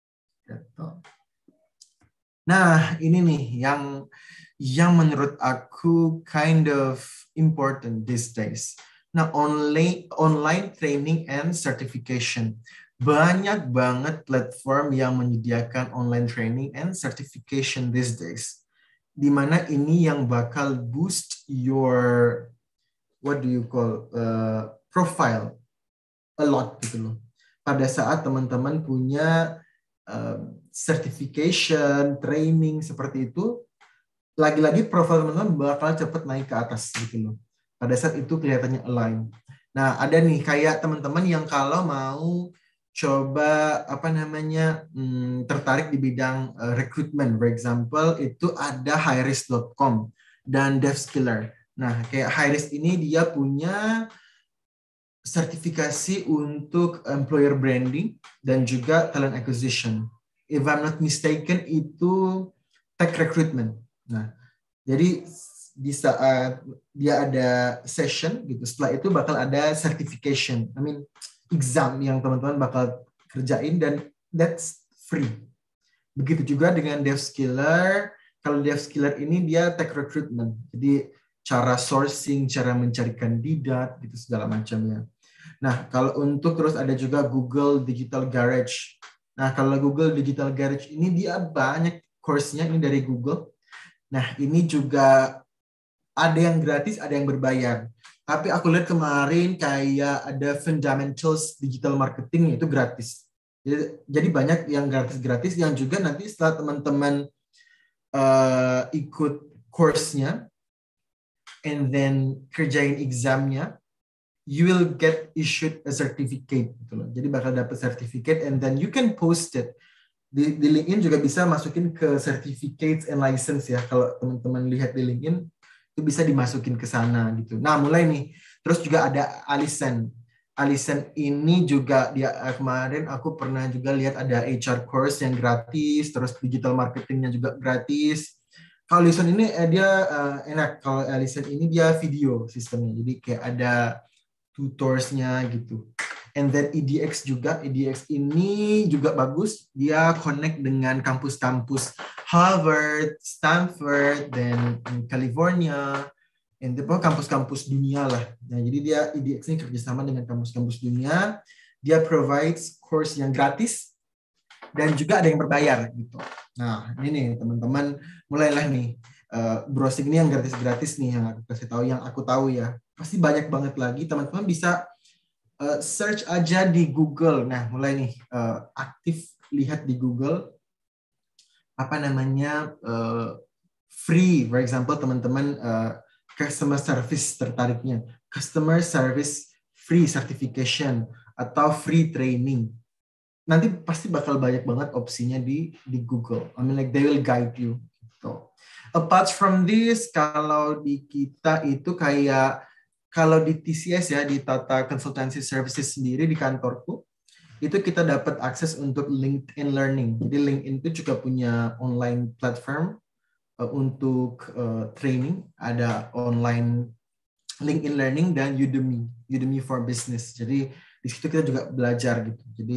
Nah, ini nih yang yang menurut aku kind of important these days. Nah, online online training and certification. Banyak banget platform yang menyediakan online training and certification these days. Di mana ini yang bakal boost your what do you call uh, profile a lot gitu loh. Pada saat teman-teman punya uh, certification, training seperti itu, lagi-lagi profil teman-teman bakal cepat naik ke atas gitu loh. Pada saat itu kelihatannya align. Nah, ada nih kayak teman-teman yang kalau mau coba apa namanya hmm, tertarik di bidang uh, recruitment, for example, itu ada highrisk dot com dan DevSkiller. Nah, kayak highrisk ini dia punya sertifikasi untuk employer branding dan juga talent acquisition. If I'm not mistaken, itu tech recruitment. Nah, jadi di saat dia ada session gitu, setelah itu bakal ada certification, I mean exam yang teman-teman bakal kerjain dan that's free. Begitu juga dengan DevSkiller. Kalau DevSkiller ini dia tech recruitment, jadi cara sourcing, cara mencari kandidat gitu segala macamnya. Nah, kalau untuk terus ada juga Google Digital Garage. Nah, kalau Google Digital Garage ini dia banyak course-nya ini dari Google. Nah, ini juga ada yang gratis, ada yang berbayar. Tapi aku lihat kemarin kayak ada Fundamentals Digital Marketing itu gratis. Jadi banyak yang gratis-gratis yang juga nanti setelah teman-teman uh, ikut course-nya and then kerjain exam-nya, you will get issued a certificate gitu loh. Jadi bakal dapat certificate and then you can post it. Di, di LinkedIn juga bisa masukin ke certificates and license ya. Kalau teman-teman lihat di LinkedIn itu bisa dimasukin ke sana gitu. Nah, mulai nih. Terus juga ada Alison. Alison ini juga dia kemarin aku pernah juga lihat ada H R course yang gratis, terus digital marketingnya juga gratis. Kalau Alison ini eh, dia uh, enak. Kalau Alison ini dia video sistemnya. Jadi kayak ada tutorsnya gitu. And then E D X juga, E D X ini juga bagus. Dia connect dengan kampus-kampus Harvard, Stanford, dan California, and then kampus-kampus dunia lah. Nah, jadi dia E D X ini kerjasama dengan kampus-kampus dunia. Dia provides course yang gratis dan juga ada yang berbayar gitu. Nah, ini nih teman-teman, mulailah nih uh, browsing ini yang gratis-gratis nih yang aku kasih tahu, yang aku tahu ya. Pasti banyak banget lagi, teman-teman bisa uh, search aja di Google. Nah, mulai nih uh, aktif lihat di Google apa namanya uh, free, for example teman-teman uh, customer service tertariknya, customer service free certification atau free training. Nanti pasti bakal banyak banget opsinya di di Google. I mean like they will guide you. So, apart from this, kalau di kita itu kayak kalau di T C S ya, di Tata Consultancy Services sendiri di kantorku, itu kita dapat akses untuk LinkedIn Learning. Jadi LinkedIn itu juga punya online platform uh, untuk uh, training. Ada online LinkedIn Learning dan Udemy, Udemy for Business. Jadi di situ kita juga belajar gitu. Jadi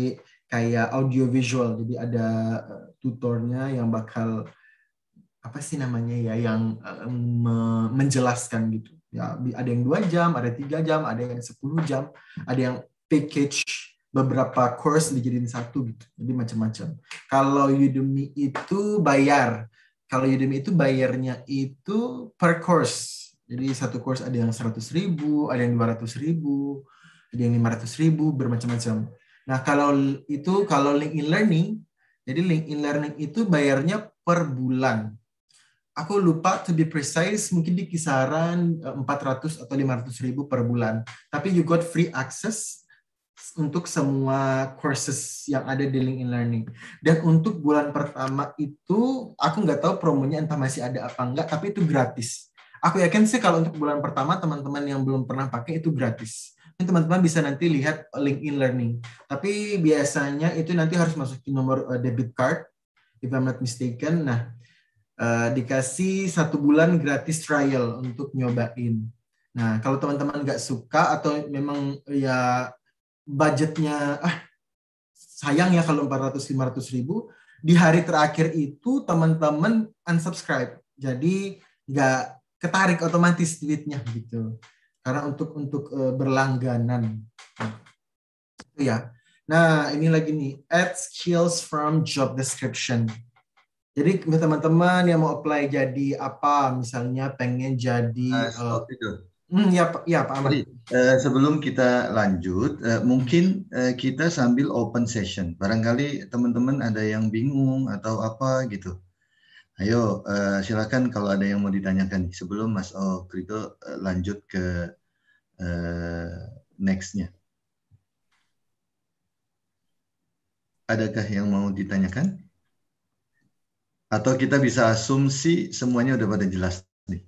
kayak audio visual. Jadi ada uh, tutornya yang bakal apa sih namanya ya, yang uh, me- menjelaskan gitu. Ya, ada yang dua jam, ada tiga jam, ada yang sepuluh jam, ada yang package beberapa course dijadiin satu gitu. Jadi macam-macam. Kalau Udemy itu bayar. Kalau Udemy itu bayarnya itu per course. Jadi satu course ada yang seratus ribu, ada yang dua ratus ribu, ada yang lima ratus ribu, bermacam-macam. Nah, kalau itu, kalau LinkedIn Learning, jadi LinkedIn Learning itu bayarnya per bulan. Aku lupa, to be precise, mungkin di kisaran empat ratus atau lima ratus ribu per bulan. Tapi you got free access untuk semua courses yang ada di LinkedIn Learning. Dan untuk bulan pertama itu, aku nggak tahu promonya entah masih ada apa enggak, tapi itu gratis. Aku yakin sih kalau untuk bulan pertama, teman-teman yang belum pernah pakai itu gratis. Dan teman-teman bisa nanti lihat LinkedIn Learning. Tapi biasanya itu nanti harus masukin nomor uh, debit card, if I'm not mistaken. Nah, uh, dikasih satu bulan gratis trial untuk nyobain. Nah, kalau teman-teman nggak suka atau memang ya budgetnya, ah sayang ya kalau empat ratus lima ratus ribu, di hari terakhir itu teman-teman unsubscribe. Jadi nggak ketarik otomatis duitnya gitu. Karena untuk untuk uh, berlangganan. Itu ya. Nah, ini lagi nih, add skills from job description. Jadi teman-teman yang mau apply jadi apa, misalnya pengen jadi uh, hmm, ya, ya Pak Ahmad. Jadi, uh, sebelum kita lanjut, uh, mungkin uh, kita sambil open session. Barangkali teman-teman ada yang bingung atau apa gitu. Ayo, uh, silakan kalau ada yang mau ditanyakan sebelum Mas Okrito uh, lanjut ke uh, next-nya. Adakah yang mau ditanyakan? Atau kita bisa asumsi semuanya udah pada jelas nih?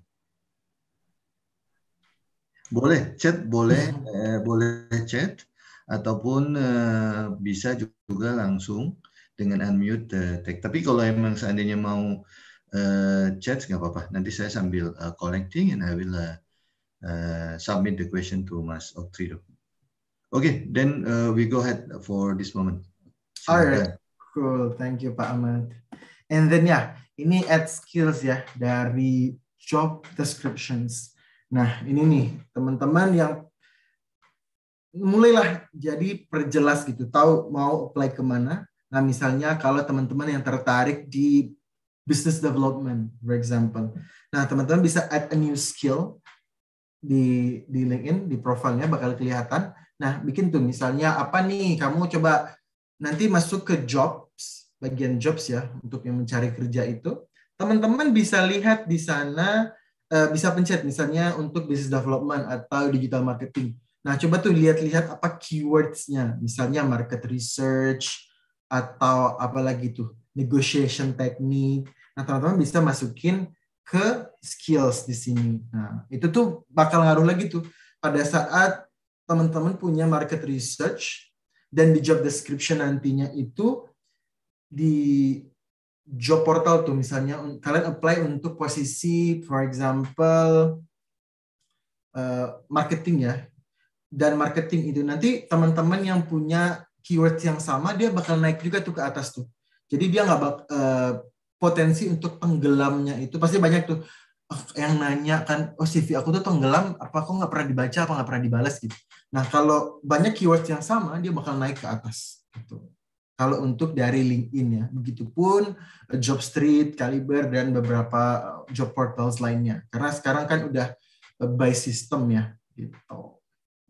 Boleh chat, boleh eh, boleh chat, ataupun eh, bisa juga langsung dengan unmute eh, tag. Tapi kalau emang seandainya mau eh, chat nggak apa-apa. Nanti saya sambil uh, collecting and I will uh, uh, submit the question to Mas Okrito. Okay, then uh, we go ahead for this moment. Alright, cool. Thank you Pak Ahmad. And then ya, ini add skills ya dari job descriptions. Nah, ini nih teman-teman yang mulailah jadi perjelas gitu, tahu mau apply kemana. Nah, misalnya kalau teman-teman yang tertarik di business development, for example. Nah, teman-teman bisa add a new skill di di LinkedIn, di profilnya bakal kelihatan. Nah, bikin tuh misalnya apa nih, kamu coba nanti masuk ke jobs, bagian jobs ya, untuk yang mencari kerja itu, teman-teman bisa lihat di sana, uh, bisa pencet misalnya untuk business development atau digital marketing. Nah, coba tuh lihat-lihat apa keywords-nya, misalnya market research, atau apa lagi tuh, negotiation technique. Nah, teman-teman bisa masukin ke skills di sini. Nah, itu tuh bakal ngaruh lagi tuh, pada saat teman-teman punya market research, dan di job description nantinya itu, di job portal tuh misalnya kalian apply untuk posisi for example uh, marketing ya, dan marketing itu nanti teman-teman yang punya keyword yang sama dia bakal naik juga tuh ke atas tuh. Jadi dia nggak bak uh, potensi untuk tenggelamnya itu pasti banyak tuh oh, yang nanya kan, oh C V aku tuh tenggelam, apa kok nggak pernah dibaca, apa nggak pernah dibalas gitu. Nah kalau banyak keyword yang sama dia bakal naik ke atas gitu. Kalau untuk dari LinkedIn ya, begitupun Jobstreet, Caliber, dan beberapa job portals lainnya. Karena sekarang kan udah by system ya, gitu.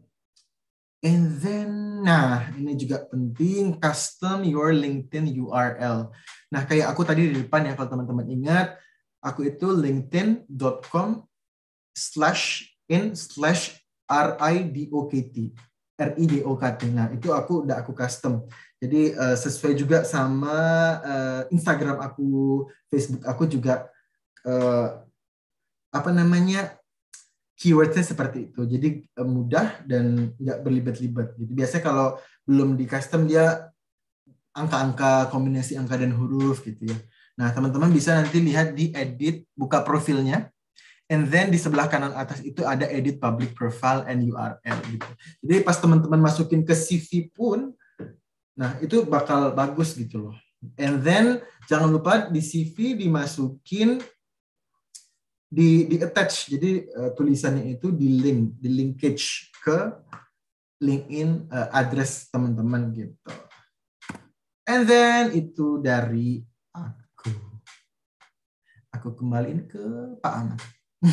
And then, nah ini juga penting, custom your LinkedIn U R L. Nah kayak aku tadi di depan ya, kalau teman-teman ingat, aku itu linkedin dot com slash in slash R I D O K T. R I D O K T. Nah, itu aku udah aku custom. Jadi uh, sesuai juga sama uh, Instagram aku, Facebook aku juga uh, apa namanya keywordnya seperti itu. Jadi uh, mudah dan nggak berlibat-libat. Gitu. Biasanya kalau belum di custom dia angka-angka, kombinasi angka dan huruf gitu ya. Nah, teman-teman bisa nanti lihat di edit, buka profilnya. And then di sebelah kanan atas itu ada edit public profile and U R L gitu. Jadi pas teman-teman masukin ke C V pun, Nah, itu bakal bagus gitu loh. And then jangan lupa di C V dimasukin di di attach. Jadi uh, tulisannya itu di link, di linkage ke LinkedIn uh, address teman-teman gitu. And then itu dari aku. Aku kembaliin ke Pak Ahmad.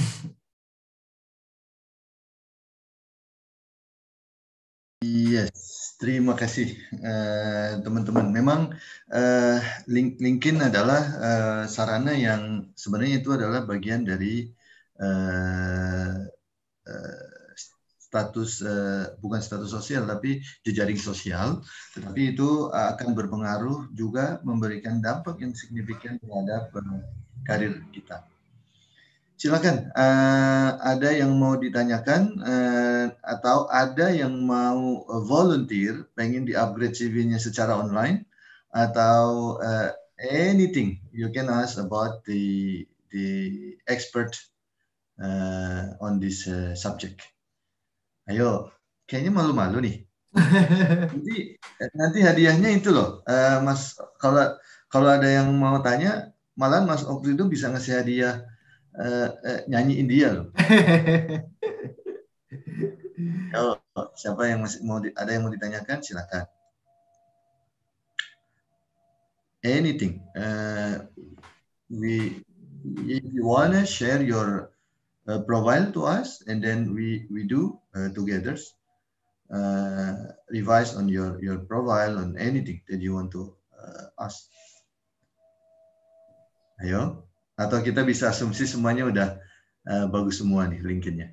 Yes, terima kasih teman-teman. Uh, Memang uh, link, LinkedIn adalah uh, sarana yang sebenarnya itu adalah bagian dari uh, uh, status uh, bukan status sosial tapi jejaring sosial, tetapi itu akan berpengaruh juga memberikan dampak yang signifikan terhadap uh, karir kita. Silakan, uh, ada yang mau ditanyakan uh, atau ada yang mau volunteer, pengen di-upgrade C V-nya secara online atau uh, anything you can ask about the the expert uh, on this uh, subject. Ayo, kayaknya malu-malu nih. Nanti nanti hadiahnya itu loh, uh, Mas. Kalau kalau ada yang mau tanya, malah Mas Okrido bisa ngasih hadiah. Uh, uh, nyanyiin dia loh. Oh, siapa yang masih mau di, ada yang mau ditanyakan silakan. Anything. Uh, we if you wanna share your uh, profile to us, and then we we do uh, together uh, revise on your your profile on anything that you want to uh, ask. Ayo. Atau kita bisa asumsi semuanya udah uh, bagus semua nih LinkedIn-nya.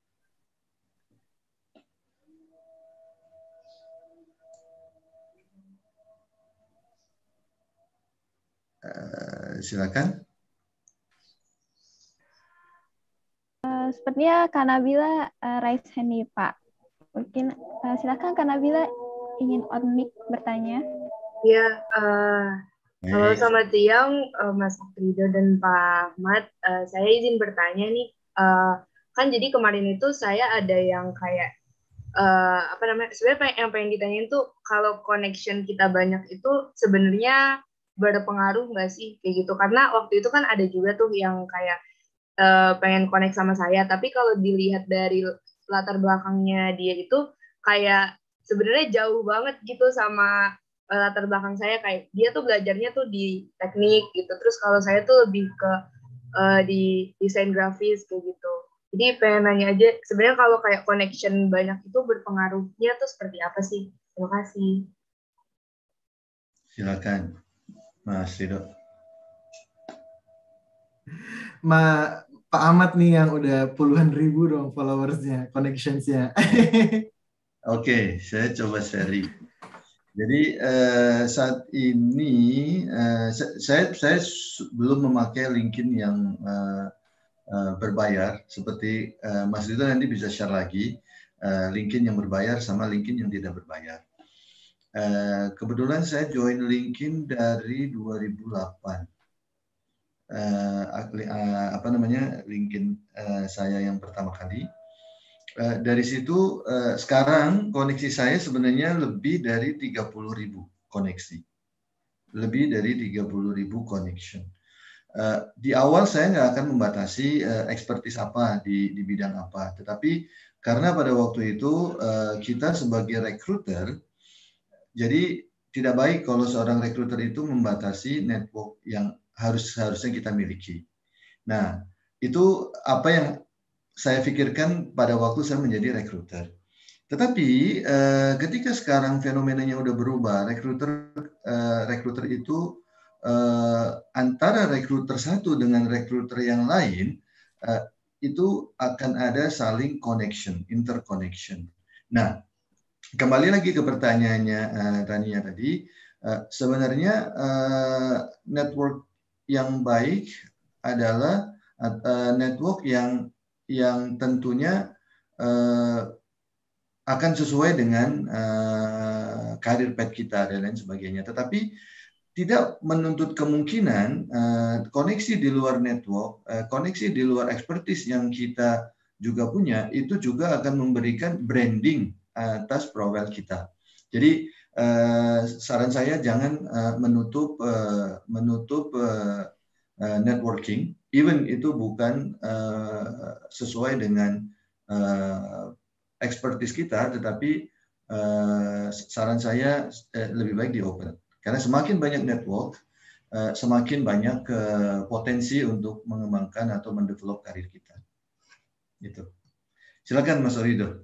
Uh, silakan. Uh, sepertinya Kak Nabila uh, raise hand nih, Pak. Mungkin uh, silakan Kak Nabila ingin on mic bertanya. Ya, uh... halo, selamat siang uh, Mas Okrido dan Pak Ahmad. Uh, saya izin bertanya nih, uh, kan jadi kemarin itu saya ada yang kayak uh, apa namanya? Sebenarnya yang pengen ditanyain tuh kalau connection kita banyak itu sebenarnya berpengaruh nggak sih kayak gitu? Karena waktu itu kan ada juga tuh yang kayak uh, pengen connect sama saya, tapi kalau dilihat dari latar belakangnya dia itu kayak sebenarnya jauh banget gitu sama latar belakang saya. Kayak dia tuh belajarnya tuh di teknik gitu, terus kalau saya tuh lebih ke uh, di desain grafis kayak gitu. Jadi pengen nanya aja sebenarnya kalau kayak connection banyak itu berpengaruhnya tuh seperti apa sih? Terima kasih. Silakan Mas Rido. Ma, Pak Ahmad nih yang udah puluhan ribu dong followersnya, connectionsnya. Oke, okay, saya coba sharing. Jadi uh, saat ini uh, saya saya belum memakai LinkedIn yang uh, uh, berbayar seperti uh, Mas Rito nanti bisa share lagi uh, LinkedIn yang berbayar sama LinkedIn yang tidak berbayar. Uh, kebetulan saya join LinkedIn dari dua ribu delapan. Uh, uh, apa namanya LinkedIn uh, saya yang pertama kali. Uh, dari situ uh, sekarang koneksi saya sebenarnya lebih dari tiga puluh ribu koneksi. Lebih dari tiga puluh ribu connection. Uh, di awal saya nggak akan membatasi uh, expertise apa di, di bidang apa. Tetapi karena pada waktu itu uh, kita sebagai recruiter, jadi tidak baik kalau seorang recruiter itu membatasi network yang harus harusnya kita miliki. Nah, itu apa yang saya pikirkan pada waktu saya menjadi recruiter. Tetapi eh, ketika sekarang fenomenanya udah berubah, recruiter eh, recruiter itu eh, antara recruiter satu dengan recruiter yang lain eh, itu akan ada saling connection, interconnection. Nah, kembali lagi ke pertanyaannya eh, Tania tadi, eh, sebenarnya eh, network yang baik adalah uh, network yang yang tentunya uh, akan sesuai dengan uh, karir path kita dan lain sebagainya. Tetapi tidak menuntut kemungkinan uh, koneksi di luar network, uh, koneksi di luar expertise yang kita juga punya, itu juga akan memberikan branding atas profil kita. Jadi uh, saran saya jangan uh, menutup uh, menutup uh, uh, networking, even itu bukan uh, sesuai dengan uh, expertise kita, tetapi uh, saran saya uh, lebih baik di open, karena semakin banyak network, uh, semakin banyak uh, potensi untuk mengembangkan atau mendevelop karir kita. Gitu. Silakan Mas Orido.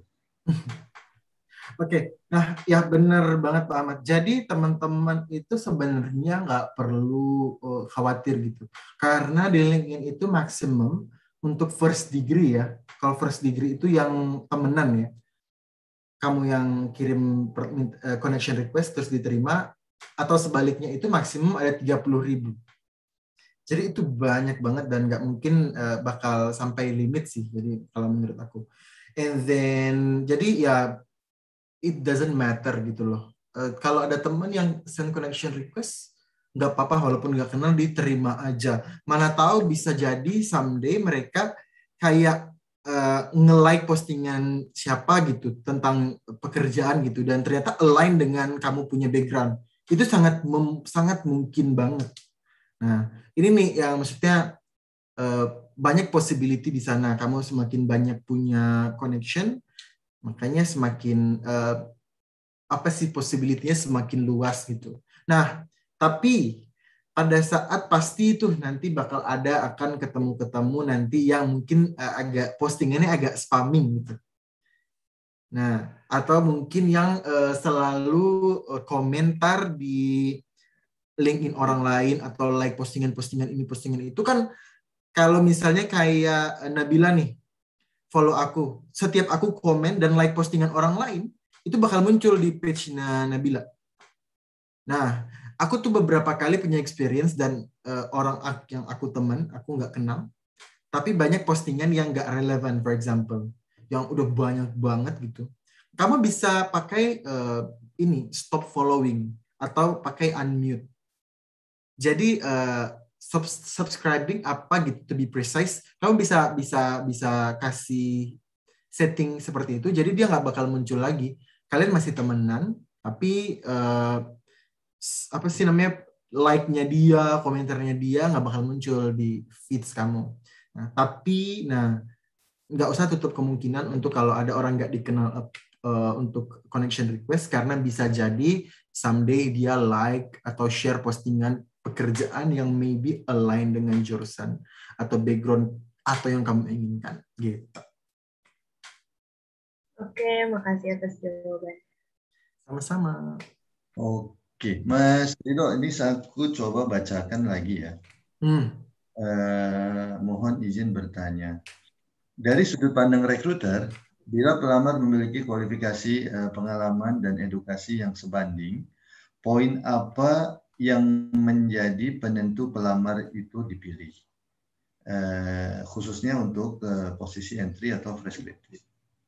Oke, nah ya benar banget Pak Ahmad. Jadi teman-teman itu sebenarnya nggak perlu uh, khawatir gitu. Karena di LinkedIn itu maksimum untuk first degree ya. Kalau first degree itu yang temenan ya. Kamu yang kirim uh, connection request terus diterima, atau sebaliknya itu maksimum ada tiga puluh ribu. Jadi itu banyak banget dan nggak mungkin uh, bakal sampai limit sih. Jadi kalau menurut aku. And then, jadi ya it doesn't matter gitu loh. Uh, kalau ada teman yang send connection request, nggak apa-apa walaupun nggak kenal, diterima aja. Mana tahu bisa jadi someday mereka kayak uh, nge-like postingan siapa gitu tentang pekerjaan gitu dan ternyata align dengan kamu punya background. Itu sangat sangat mungkin banget. Nah, ini nih yang maksudnya uh, banyak possibility di sana. Kamu semakin banyak punya connection, makanya semakin uh, apa sih possibility-nya semakin luas gitu. Nah, tapi pada saat pasti itu nanti bakal ada akan ketemu-ketemu nanti yang mungkin uh, agak postingannya agak spamming gitu. Nah, atau mungkin yang uh, selalu uh, komentar di LinkedIn orang lain atau like postingan-postingan ini, postingan itu kan. Kalau misalnya kayak Nabila nih, follow aku, setiap aku komen dan like postingan orang lain, itu bakal muncul di page-nya Nabila. Nah, aku tuh beberapa kali punya experience dan uh, orang yang aku teman, aku nggak kenal, tapi banyak postingan yang nggak relevan, for example, yang udah banyak banget gitu. Kamu bisa pakai uh, ini, stop following, atau pakai unmute. Jadi, uh, subscribing apa gitu, to be precise, kamu bisa bisa bisa kasih setting seperti itu, jadi dia nggak bakal muncul lagi. Kalian masih temenan, tapi uh, apa sih namanya, like-nya dia, komentarnya dia nggak bakal muncul di feeds kamu. Nah, tapi nah nggak usah tutup kemungkinan untuk kalau ada orang nggak dikenal uh, untuk connection request, karena bisa jadi someday dia like atau share postingan pekerjaan yang maybe align dengan jurusan atau background atau yang kamu inginkan gitu. Oke, makasih atas jawaban. Sama-sama. Oke, Mas Rido, ini aku coba bacakan lagi ya. Hmm. Eh, mohon izin bertanya. Dari sudut pandang rekruter, bila pelamar memiliki kualifikasi, eh, pengalaman dan edukasi yang sebanding, poin apa yang menjadi penentu pelamar itu dipilih, eh, khususnya untuk eh, posisi entry atau fresh graduate?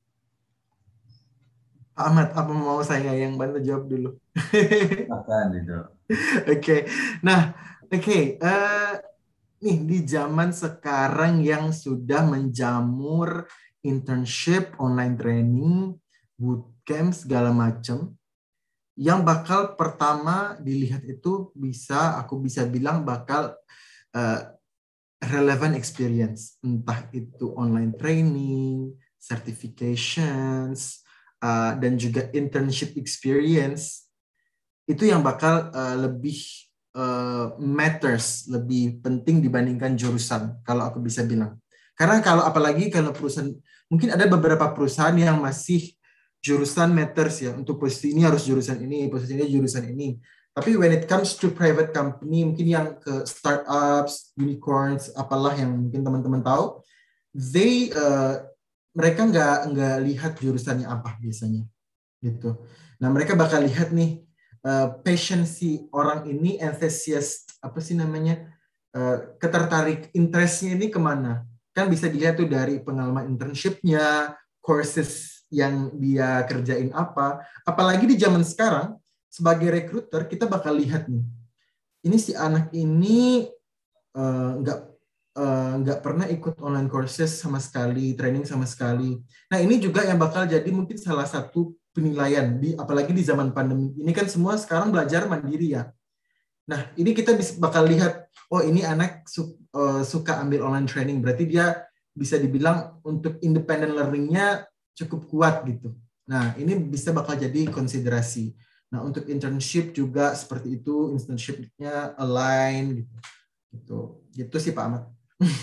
Ahmad, apa mau saya yang bantu jawab dulu? Akan itu. Oke, nah, oke, okay. uh, nih di zaman sekarang yang sudah menjamur internship, online training, bootcamp segala macam. Yang bakal pertama dilihat itu bisa, aku bisa bilang bakal uh, relevant experience. Entah itu online training, certifications, uh, dan juga internship experience. Itu yang bakal uh, lebih uh, matters, lebih penting dibandingkan jurusan, kalau aku bisa bilang. Karena kalau apalagi kalau perusahaan, mungkin ada beberapa perusahaan yang masih jurusan matters ya, untuk posisi ini harus jurusan ini, posisi ini jurusan ini. Tapi when it comes to private company, mungkin yang ke startups, unicorns, apalah yang mungkin teman-teman tahu, they uh, mereka nggak nggak lihat jurusannya apa biasanya, gitu. Nah mereka bakal lihat nih uh, passion si orang ini, enthusiast apa sih namanya, uh, ketertarik interestnya ini kemana? Kan bisa dilihat tuh dari pengalaman internship-nya, courses yang dia kerjain apa. Apalagi di zaman sekarang, sebagai recruiter, kita bakal lihat nih, ini si anak ini uh, nggak uh, nggak pernah ikut online courses sama sekali, training sama sekali. Nah ini juga yang bakal jadi mungkin salah satu penilaian, di, apalagi di zaman pandemi. Ini kan semua sekarang belajar mandiri ya. Nah, ini kita bisa bakal lihat, oh ini anak su, uh, suka ambil online training, berarti dia bisa dibilang untuk independent learning-nya cukup kuat gitu. Nah, ini bisa bakal jadi konsiderasi. Nah, untuk internship juga seperti itu, internship-nya align gitu. Gitu, gitu sih Pak Ahmad.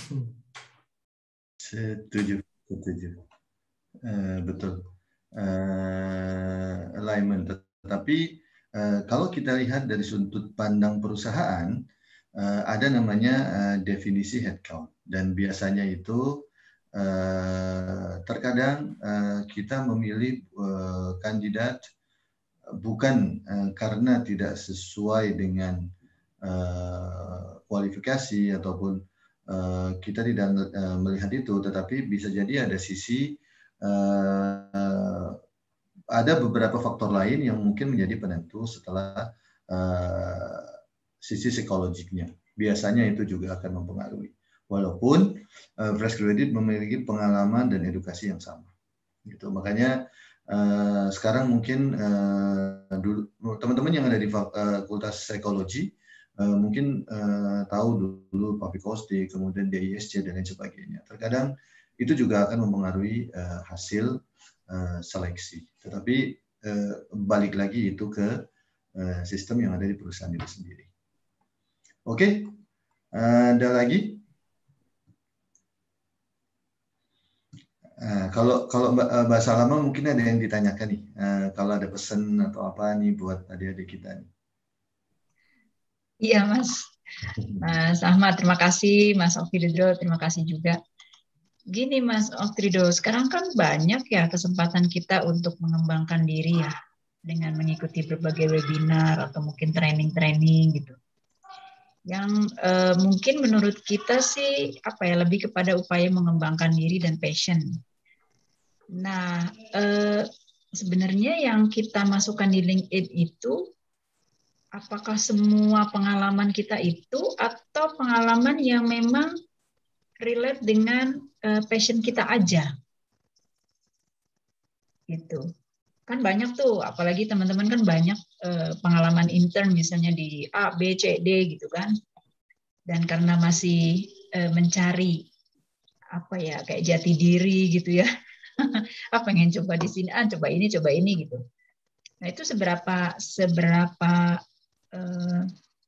Setuju, setuju. Uh, betul. Uh, alignment. Tetapi uh, kalau kita lihat dari sudut pandang perusahaan, uh, ada namanya uh, definisi headcount. Dan biasanya itu uh, terkadang uh, kita memilih uh, kandidat bukan uh, karena tidak sesuai dengan uh, kualifikasi ataupun uh, kita tidak uh, melihat itu, tetapi bisa jadi ada sisi uh, ada beberapa faktor lain yang mungkin menjadi penentu setelah uh, sisi psikologiknya. Biasanya itu juga akan mempengaruhi. Walaupun uh, fresh graduate memiliki pengalaman dan edukasi yang sama. Gitu. Makanya uh, sekarang mungkin uh, dulu teman-teman yang ada di fakultas psikologi uh, mungkin uh, tahu dulu Public Hosting, kemudian D I S C dan lain sebagainya. Terkadang itu juga akan mempengaruhi uh, hasil Uh, seleksi, tetapi uh, balik lagi itu ke uh, sistem yang ada di perusahaan itu sendiri. Oke, okay. uh, ada lagi? Uh, kalau kalau Mbak, uh, Mbak Salama mungkin ada yang ditanyakan nih, uh, kalau ada pesan atau apa nih buat adik-adik kita nih. Iya Mas, Mas Ahmad terima kasih, Mas Oktridro terima kasih juga. Gini Mas Oktridro, sekarang kan banyak ya kesempatan kita untuk mengembangkan diri ya dengan mengikuti berbagai webinar atau mungkin training-training gitu. Yang eh, mungkin menurut kita sih apa ya lebih kepada upaya mengembangkan diri dan passion. Nah, eh, sebenarnya yang kita masukkan di LinkedIn itu apakah semua pengalaman kita itu atau pengalaman yang memang relate dengan uh, passion kita aja, gitu. Kan banyak tuh, apalagi teman-teman kan banyak uh, pengalaman intern misalnya di A, B, C, D gitu kan. Dan karena masih uh, mencari apa ya kayak jati diri gitu ya, apa pengen coba di sini, ah coba ini, coba ini gitu. Nah itu seberapa seberapa uh,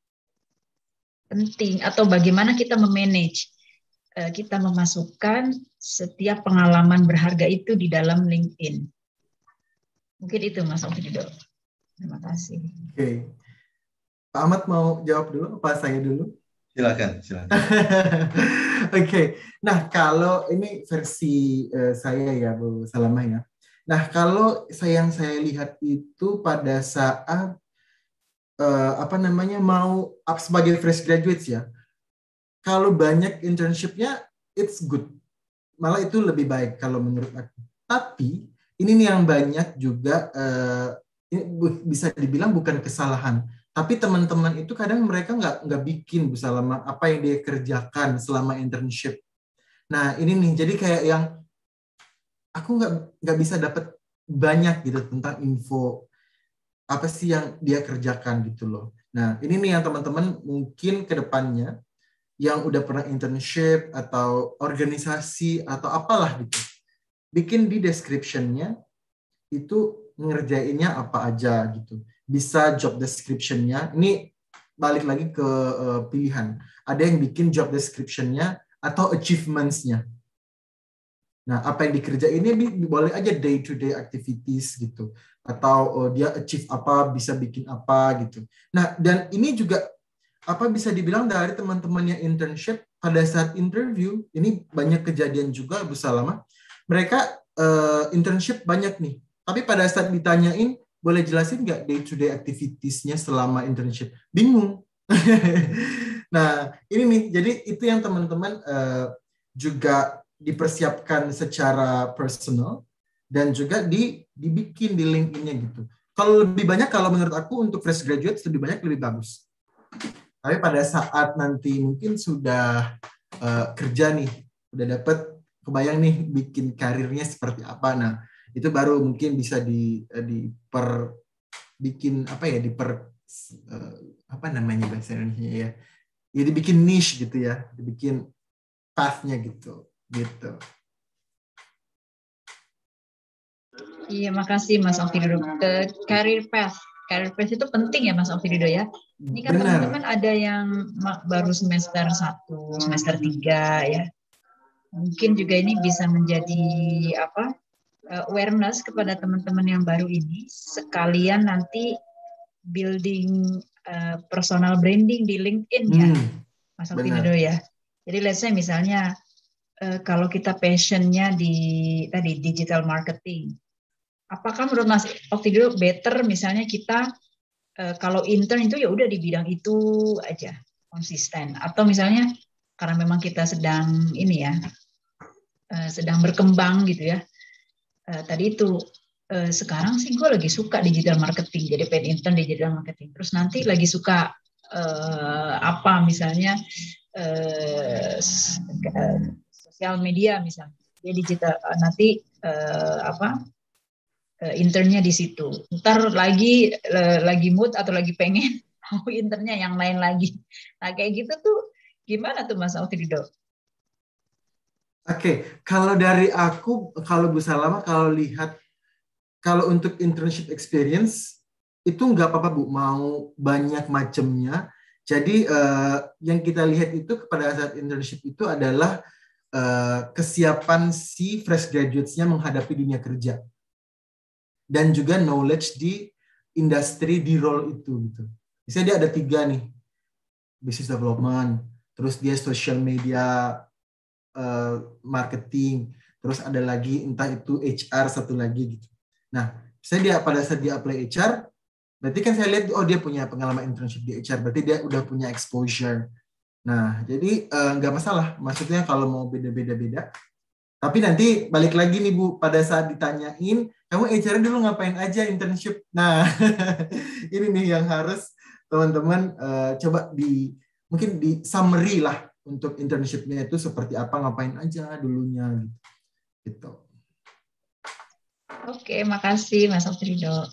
penting atau bagaimana kita memanage kita memasukkan setiap pengalaman berharga itu di dalam LinkedIn. Mungkin itu Mas Oktridro. Terima kasih. Oke. Okay. Pak Ahmad mau jawab dulu apa saya dulu? Silakan, silakan. Oke. Okay. Nah, kalau ini versi uh, saya ya Bu Salamah ya. Nah, kalau saya yang saya lihat itu pada saat uh, apa namanya mau up sebagai fresh graduates ya. Kalau banyak internship-nya, it's good. Malah itu lebih baik kalau menurut aku. Tapi, ini nih yang banyak juga, uh, ini bisa dibilang bukan kesalahan. Tapi teman-teman itu kadang mereka nggak nggak bikin Bu Salama apa yang dia kerjakan selama internship. Nah, ini nih, jadi kayak yang aku nggak nggak bisa dapat banyak gitu tentang info apa sih yang dia kerjakan gitu loh. Nah, ini nih yang teman-teman mungkin ke depannya yang udah pernah internship atau organisasi atau apalah gitu. Bikin di description-nya itu ngerjainnya apa aja gitu. Bisa job description-nya, ini balik lagi ke uh, pilihan. Ada yang bikin job description-nya atau achievements-nya. Nah, apa yang dikerjainnya boleh aja day-to-day activities gitu. Atau uh, dia achieve apa, bisa bikin apa gitu. Nah, dan ini juga apa bisa dibilang dari teman-teman yang internship pada saat interview, ini banyak kejadian juga Bu Salama, mereka uh, internship banyak nih, tapi pada saat ditanyain, boleh jelasin nggak day-to-day activities-nya selama internship? Bingung. Nah, ini nih, jadi itu yang teman-teman uh, juga dipersiapkan secara personal, dan juga di, dibikin di LinkedIn-nya gitu. Kalau lebih banyak, kalau menurut aku untuk fresh graduate, lebih banyak lebih bagus. Tapi pada saat nanti mungkin sudah uh, kerja nih, udah dapet, kebayang nih bikin karirnya seperti apa. Nah, Itu baru mungkin bisa di diper bikin apa ya diper uh, apa namanya bahasa Indonesia ya. Ya dibikin niche gitu ya, dibikin path-nya gitu. Gitu. Iya, makasih Mas Ovidio. Ke career path. Career path itu penting ya Mas Ovidio ya. Ini kan teman-teman ada yang baru semester satu, semester tiga ya. Mungkin juga ini bisa menjadi apa? Awareness kepada teman-teman yang baru ini, sekalian nanti building uh, personal branding di LinkedIn ya, hmm, Mas Ovidio ya. Jadi let's say misalnya uh, kalau kita passionnya di tadi digital marketing, apakah menurut Mas Ovidio better misalnya kita uh, kalau intern itu ya udah di bidang itu aja konsisten, atau misalnya karena memang kita sedang ini ya uh, sedang berkembang gitu ya. Uh, tadi itu uh, sekarang sih gue lagi suka digital marketing, jadi pengen intern digital marketing. Terus nanti lagi suka uh, apa misalnya uh, sosial media misalnya, dia digital uh, nanti uh, apa uh, internnya di situ. Ntar lagi uh, lagi mood atau lagi pengen mau internnya yang lain lagi. Nah kayak gitu tuh gimana tuh Mas Ovidio? Oke, okay. Kalau dari aku, kalau Bu Salama, kalau lihat, kalau untuk internship experience, itu nggak apa-apa Bu, mau banyak macamnya. Jadi uh, yang kita lihat itu pada saat internship itu adalah uh, kesiapan si fresh graduates-nya menghadapi dunia kerja. Dan juga knowledge di industri, di role itu. Gitu. Misalnya dia ada tiga nih, business development, terus dia social media, Uh, marketing, terus ada lagi entah itu H R satu lagi gitu. Nah, saya dia pada saat dia apply H R, berarti kan saya lihat oh dia punya pengalaman internship di H R, berarti dia udah punya exposure. Nah, jadi uh, nggak masalah. Maksudnya kalau mau beda-beda-beda. Tapi nanti balik lagi nih Bu, pada saat ditanyain, kamu H R dulu ngapain aja internship? Nah, ini nih yang harus teman-teman uh, coba di mungkin di summary lah. Untuk internship-nya itu seperti apa, ngapain aja dulunya gitu. Oke, makasih Mas Ovidio.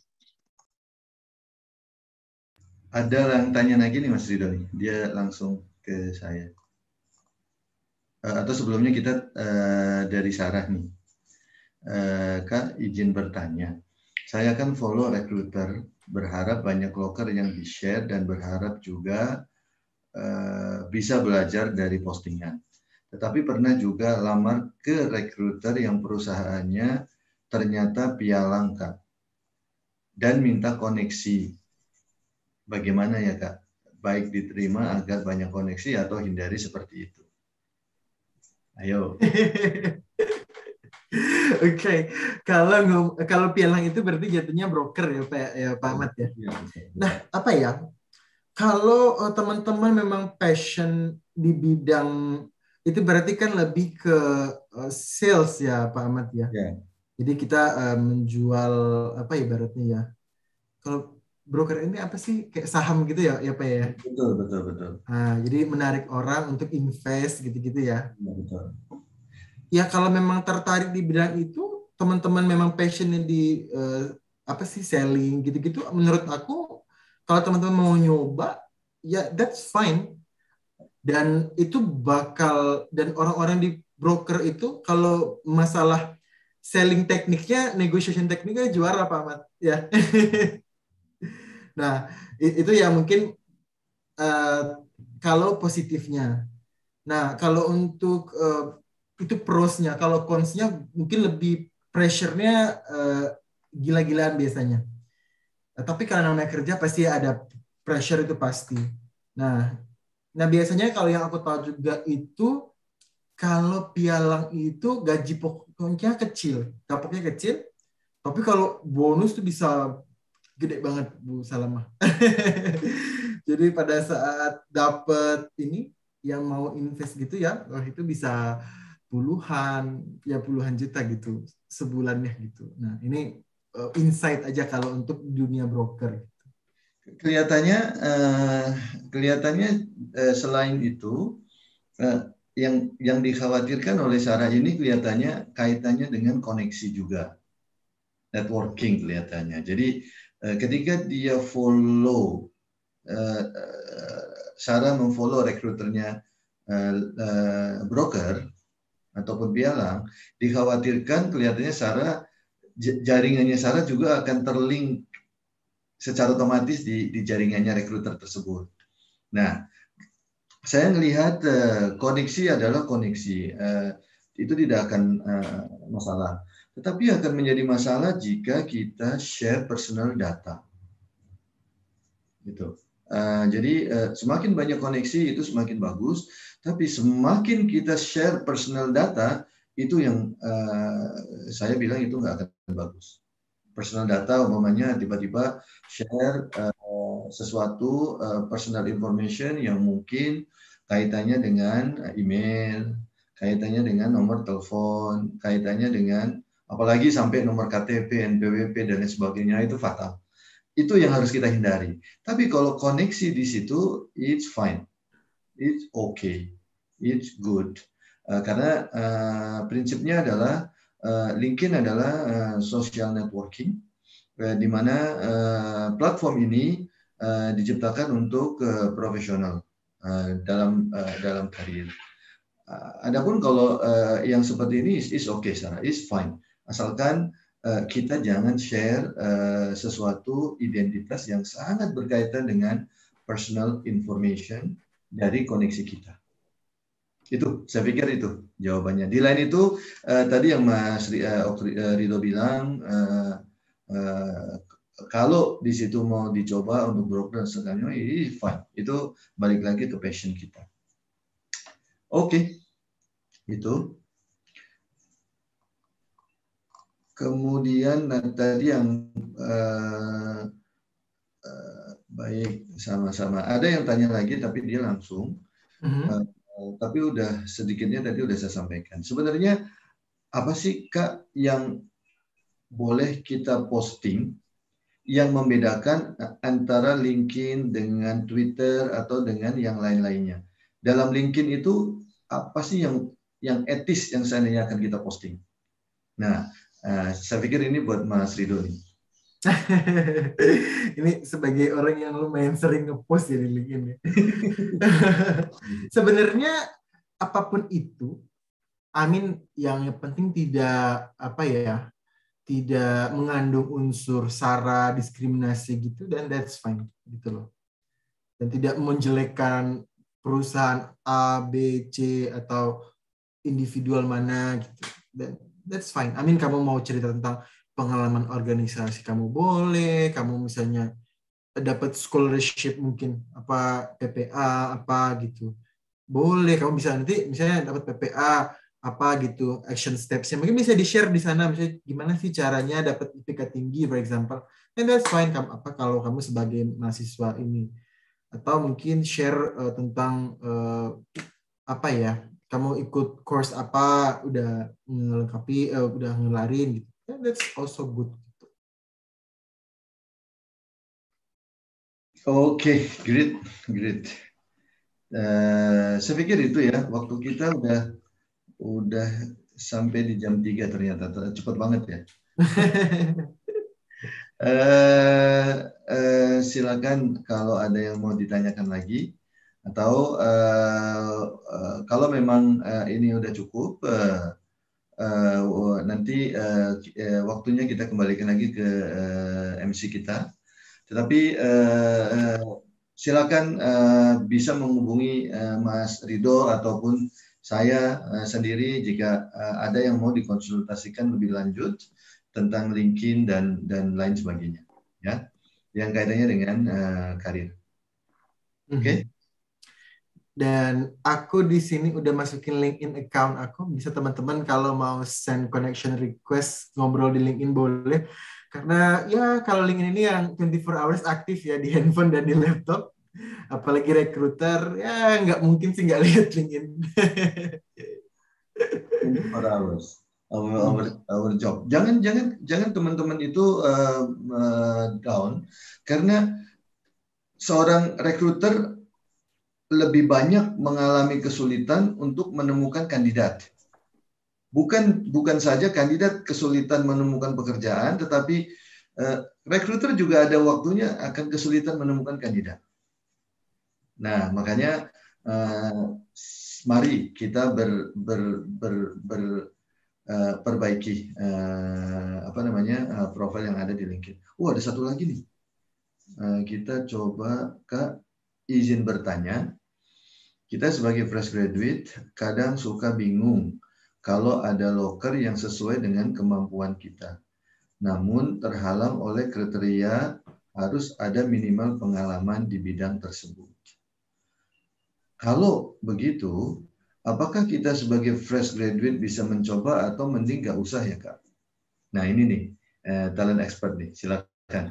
Ada yang tanya lagi nih Mas Ridho, dia langsung ke saya. Uh, atau sebelumnya kita uh, dari Sarah nih. Uh, Kak, izin bertanya. Saya kan follow recruiter, berharap banyak loker yang di-share dan berharap juga Uh, bisa belajar dari postingan. Tetapi pernah juga lamar ke recruiter yang perusahaannya ternyata pialang Kak. Dan minta koneksi. Bagaimana ya Kak? Baik diterima agar banyak koneksi atau hindari seperti itu. Ayo. Oke, okay. Kalau kalau pialang itu berarti jatuhnya broker ya Pak ya Pak Ahmad ya. Nah, apa ya? Kalau uh, teman-teman memang passion di bidang itu berarti kan lebih ke uh, sales ya Pak Ahmad ya. Yeah. Jadi kita uh, menjual apa ibaratnya ya. Kalau broker ini apa sih kayak saham gitu ya ya Pak ya. Betul betul betul. Nah, jadi menarik orang untuk invest gitu-gitu ya. Ya, betul. Ya kalau memang tertarik di bidang itu, teman-teman memang passionnya di uh, apa sih selling gitu-gitu. Menurut aku kalau teman-teman mau nyoba, ya that's fine. Dan itu bakal, dan orang-orang di broker itu, kalau masalah selling tekniknya, negotiation tekniknya juara Pak Ahmad. Ya. Nah, itu ya mungkin uh, kalau positifnya. Nah, kalau untuk uh, itu prosnya, kalau consnya mungkin lebih pressure-nya uh, gila-gilaan biasanya. Tapi kalau namanya kerja pasti ada pressure itu pasti. Nah, nah biasanya kalau yang aku tahu juga itu kalau pialang itu gaji pokoknya kecil, dapatnya kecil. Tapi kalau bonus tuh bisa gede banget Bu Salama. Jadi pada saat dapat ini yang mau invest gitu ya, wah itu bisa puluhan, ya puluhan juta gitu sebulannya gitu. Nah ini insight aja kalau untuk dunia broker. Kelihatannya, uh, kelihatannya uh, selain itu, uh, yang yang dikhawatirkan oleh Sarah ini kelihatannya kaitannya dengan koneksi juga. networking kelihatannya. Jadi uh, ketika dia follow, uh, uh, Sarah memfollow rekruternya uh, uh, broker ataupun pialang, dikhawatirkan kelihatannya Sarah, jaringannya Sarah juga akan terlink secara otomatis di, di jaringannya rekruter tersebut. Nah, saya melihat uh, koneksi adalah koneksi, uh, itu tidak akan uh, masalah. Tetapi akan menjadi masalah jika kita share personal data. Gitu. Uh, jadi uh, semakin banyak koneksi itu semakin bagus, tapi semakin kita share personal data itu yang uh, saya bilang itu nggak akan bagus. Personal data umpamanya tiba-tiba share uh, sesuatu uh, personal information yang mungkin kaitannya dengan email, kaitannya dengan nomor telepon, kaitannya dengan apalagi sampai nomor K T P, N P W P dan lain sebagainya, itu fatal. Itu yang harus kita hindari. Tapi kalau koneksi di situ, it's fine, it's okay, it's good. Uh, karena uh, prinsipnya adalah uh, LinkedIn adalah uh, social networking, uh, di mana uh, platform ini uh, diciptakan untuk uh, profesional. Uh, dalam uh, dalam karir. Uh, adapun kalau uh, yang seperti ini is, is okay, Sarah, is fine. Asalkan uh, kita jangan share uh, sesuatu identitas yang sangat berkaitan dengan personal information dari koneksi kita. Itu, saya pikir itu jawabannya. Di lain itu uh, tadi yang Mas Ridho bilang, uh, uh, kalau di situ mau dicoba untuk broker dan sebagainya, ini fine. Itu balik lagi ke passion kita. Oke, okay. Itu. Kemudian tadi yang uh, uh, baik sama-sama. Ada yang tanya lagi, tapi dia langsung. Mm-hmm. uh, uh, tapi udah sedikitnya tadi udah saya sampaikan. Sebenarnya apa sih Kak yang boleh kita posting yang membedakan antara LinkedIn dengan Twitter atau dengan yang lain-lainnya? Dalam LinkedIn itu apa sih yang yang etis yang seandainya akan kita posting? Nah, uh, saya pikir ini buat Mas Ridho nih. Ini sebagai orang yang lumayan sering ngepost ya di LinkedIn. Sebenarnya apapun itu, Amin, yang penting tidak apa ya, tidak mengandung unsur sara, diskriminasi gitu, dan that's fine gitu loh. Dan tidak menjelekkan perusahaan A, B, C atau individual mana gitu. Dan that's fine. I mean, kamu mau cerita tentang pengalaman organisasi kamu boleh, kamu misalnya dapat scholarship mungkin apa P P A apa gitu. Boleh, kamu bisa nanti misalnya dapat P P A apa gitu, action steps-nya mungkin bisa di-share di sana, misalnya gimana sih caranya dapat I P K tinggi for example, and that's fine. Kamu apa kalau kamu sebagai mahasiswa ini, atau mungkin share uh, tentang uh, apa ya, kamu ikut course apa, udah melengkapi, uh, udah ngelarin gitu, and that's also good gitu. Oke, okay, great, great. Uh, saya pikir itu ya, waktu kita udah udah sampai di jam tiga ternyata, cepat banget ya. uh, uh, silakan kalau ada yang mau ditanyakan lagi, atau uh, uh, kalau memang uh, ini udah cukup, uh, uh, nanti uh, uh, waktunya kita kembalikan lagi ke uh, M C kita. Tetapi uh, uh, silakan uh, bisa menghubungi uh, Mas Ridho ataupun saya uh, sendiri jika uh, ada yang mau dikonsultasikan lebih lanjut tentang LinkedIn dan dan lain sebagainya, ya, yang kaitannya dengan uh, karir. Oke. Okay? Dan aku di sini udah masukin LinkedIn account aku, bisa teman-teman kalau mau send connection request ngobrol di LinkedIn boleh, karena ya kalau LinkedIn ini yang twenty-four hours aktif ya di handphone dan di laptop. Apalagi rekruter, ya nggak mungkin sih nggak lihat LinkedIn. twenty-four hours, our, our, our job. Jangan jangan jangan teman-teman itu uh, uh, down, karena seorang rekruter lebih banyak mengalami kesulitan untuk menemukan kandidat. bukan bukan saja kandidat kesulitan menemukan pekerjaan, tetapi uh, rekruter juga ada waktunya akan kesulitan menemukan kandidat. Nah, makanya uh, mari kita ber, ber, ber, ber uh, perbaiki uh, apa namanya uh, profil yang ada di LinkedIn. Oh, ada satu lagi nih. Uh, kita coba ke izin bertanya. Kita sebagai fresh graduate kadang suka bingung kalau ada loker yang sesuai dengan kemampuan kita. Namun terhalang oleh kriteria harus ada minimal pengalaman di bidang tersebut. Kalau begitu, apakah kita sebagai fresh graduate bisa mencoba atau mending nggak usah ya, Kak? Nah, ini nih, eh, talent expert nih, silakan.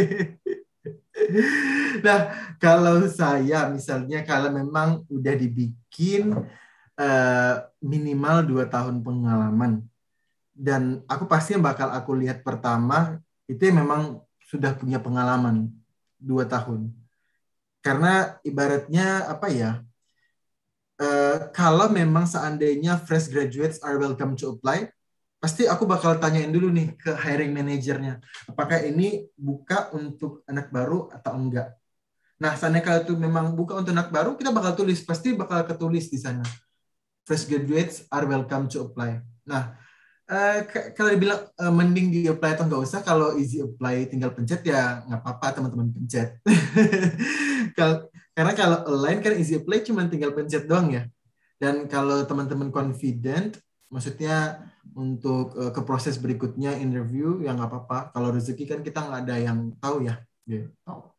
Nah, kalau saya misalnya kalau memang udah dibikin uh, minimal dua tahun pengalaman, dan aku pasti bakal aku lihat pertama itu memang sudah punya pengalaman dua tahun. Karena ibaratnya apa ya? Uh, kalau memang seandainya fresh graduates are welcome to apply, pasti aku bakal tanyain dulu nih ke hiring manajernya, apakah ini buka untuk anak baru atau enggak. Nah, seandainya kalau itu memang buka untuk anak baru, kita bakal tulis, pasti bakal ketulis di sana. Fresh graduates are welcome to apply. Nah, uh, kalau dibilang uh, mending di apply atau nggak usah, kalau easy apply tinggal pencet ya nggak apa-apa teman-teman pencet. Karena kalau align kan easy apply cuma tinggal pencet doang ya. Dan kalau teman-teman confident, maksudnya untuk uh, ke proses berikutnya interview ya nggak apa-apa. Kalau rezeki kan kita nggak ada yang tahu ya. Gitu.